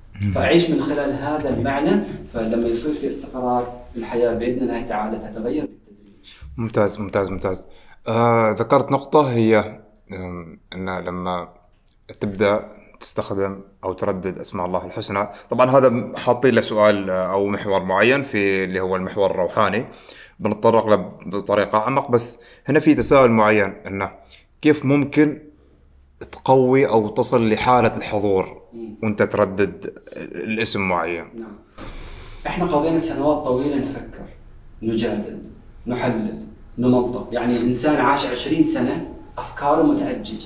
فأعيش من خلال هذا المعنى. فلما يصير في استقرار الحياة بإذن الله تعالى تتغير بالتدريج. ممتاز ممتاز ممتاز. آه ذكرت نقطة هي أن لما تبدأ تستخدم أو تردد أسماء الله الحسنى، طبعا هذا حاطين له سؤال أو محور معين في اللي هو المحور الروحاني بنتطرق له بطريقة أعمق، بس هنا في تساؤل معين أنه كيف ممكن تقوي أو تصل لحالة الحضور وأنت تردد الاسم معين. نعم. إحنا قضينا سنوات طويلة نفكر، نجادل، نحلل، نمنطق. يعني الإنسان عاش عشرين سنة أفكاره متأججة،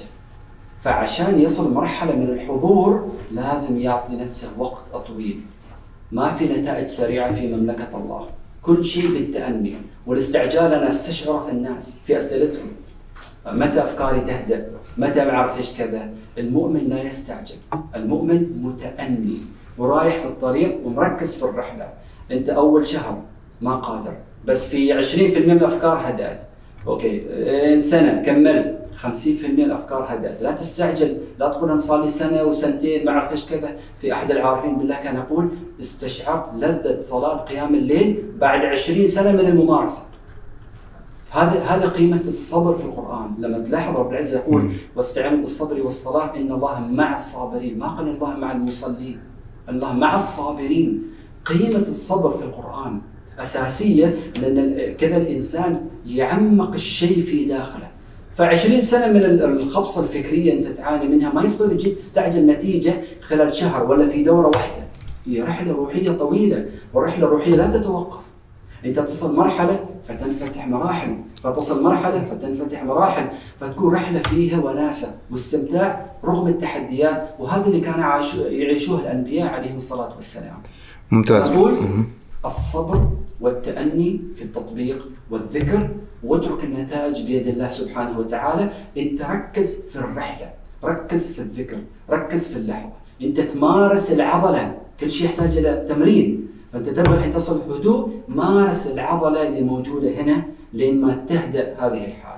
فعشان يصل مرحلة من الحضور لازم يعطي نفسه وقت طويل. ما في نتائج سريعة في مملكة الله، كل شيء بالتأني والاستعجال. أنا استشعر في الناس في أسئلتهم متى أفكاري تهدأ، متى بعرف إيش كذا. المؤمن لا يستعجل، المؤمن متأني ورايح في الطريق ومركز في الرحلة. أنت أول شهر ما قادر، بس في عشرين بالمئة من الأفكار هدأت. أوكي سنة كمل خمسين بالمئة الأفكار هدأت. لا تستعجل، لا تقول أنا صار لي سنة وسنتين ما أعرف إيش كذا. في أحد العارفين بالله كان يقول استشعرت لذة صلاة قيام الليل بعد عشرين سنة من الممارسة. هذا هذا قيمة الصبر في القرآن. لما تلاحظ رب العزة يقول واستعينوا بالصبر والصلاة إن الله مع الصابرين، ما قال الله مع المصلين، الله مع الصابرين. قيمة الصبر في القرآن أساسية، لأن كذا الإنسان يعمق الشيء في داخله. فعشرين سنة من الخبصة الفكرية أنت تعاني منها، ما يصير تجي تستعجل نتيجة خلال شهر ولا في دورة واحدة. هي رحلة روحية طويلة، والرحلة الروحية لا تتوقف. أنت تصل مرحلة فتنفتح مراحل، فتصل مرحلة فتنفتح مراحل، فتكون رحلة فيها وناسة واستمتاع رغم التحديات. وهذا اللي كان يعيشوه الأنبياء عليهم الصلاة والسلام. ممتاز. أقول الصبر والتأني في التطبيق والذكر، واترك النتائج بيد الله سبحانه وتعالى. انت ركز في الرحلة، ركز في الذكر، ركز في اللحظة. انت تمارس العضلة، كل شيء يحتاج الى تمرين. فانت تبغى الحين تصل هدوء، مارس العضلة اللي موجودة هنا لين ما تهدأ هذه الحالة.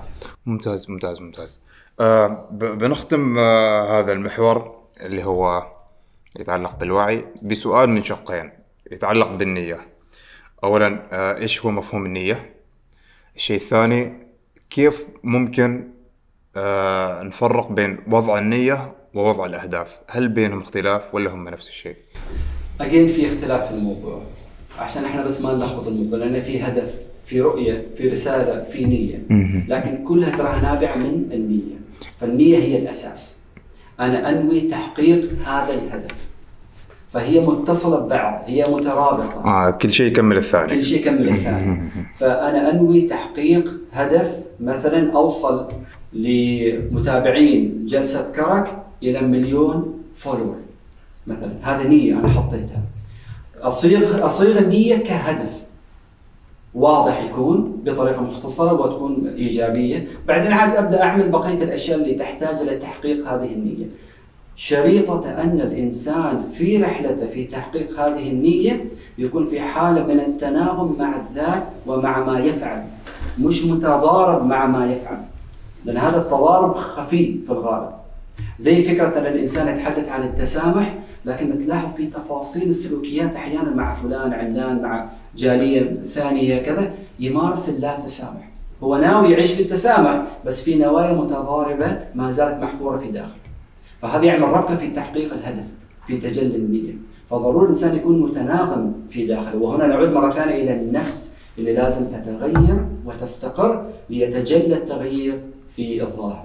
ممتاز ممتاز ممتاز. آه بنختم آه هذا المحور اللي هو يتعلق بالوعي بسؤال من شقين يتعلق بالنية. أولا آه إيش هو مفهوم النية؟ الشيء الثاني كيف ممكن آه نفرق بين وضع النية ووضع الأهداف؟ هل بينهم اختلاف ولا هم نفس الشيء؟ أجين في اختلاف في الموضوع عشان احنا بس ما نلخبط الموضوع، لأن في هدف، في رؤية، في رسالة، في نية، لكن كلها تراها نابعة من النية. فالنية هي الأساس، أنا أنوي تحقيق هذا الهدف، فهي متصلة ببعض، هي مترابطة. آه كل شيء يكمل الثاني. كل شيء يكمل الثاني. فأنا أنوي تحقيق هدف، مثلا أوصل لمتابعين جلسة كرك إلى مليون فولور مثلا، هذا نية أنا حطيتها. أصيغ أصيغ النية كهدف واضح يكون بطريقة مختصرة وتكون إيجابية، بعدين عاد أبدأ أعمل بقية الأشياء اللي تحتاج لتحقيق هذه النية. شريطة أن الإنسان في رحلته في تحقيق هذه النية يكون في حالة من التناغم مع الذات ومع ما يفعل، مش متضارب مع ما يفعل، لأن هذا التضارب خفي في الغالب. زي فكرة أن الإنسان يتحدث عن التسامح، لكن تلاحظ في تفاصيل السلوكيات أحيانا مع فلان علان مع جالية ثانية كذا يمارس اللا تسامح، هو ناوي يعيش بالتسامح بس في نوايا متضاربة ما زالت محفورة في داخله. فهذا يعمل ربكة في تحقيق الهدف، في تجلي النية. فضروري الإنسان يكون متناغم في داخله. وهنا نعود مرة ثانية إلى النفس اللي لازم تتغير وتستقر ليتجلى التغيير في الظاهر.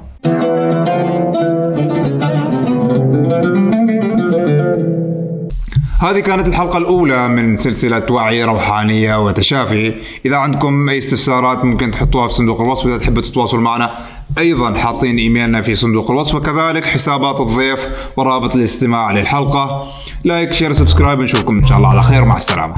هذه كانت الحلقة الأولى من سلسلة وعي روحانية وتشافي. إذا عندكم أي استفسارات ممكن تحطوها في صندوق الوصف. إذا تحبوا تتواصلوا معنا أيضا حاطين إيميلنا في صندوق الوصف، وكذلك حسابات الضيف ورابط الاستماع للحلقة. لايك شير سبسكرايب، نشوفكم إن شاء الله على خير، مع السلامة.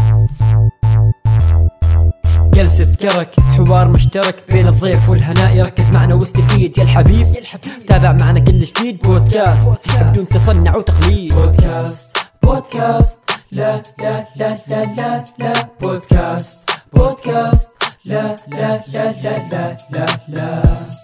جلسة كرك، حوار مشترك بين الضيف والهناء، ركز معنا واستفيد يا الحبيب. تابع معنا كل جديد، بودكاست بدون تصنع وتقليد. بودكاست بودكاست لا لا لا لا لا لا بودكاست بودكاست لا لا لا لا لا لا لا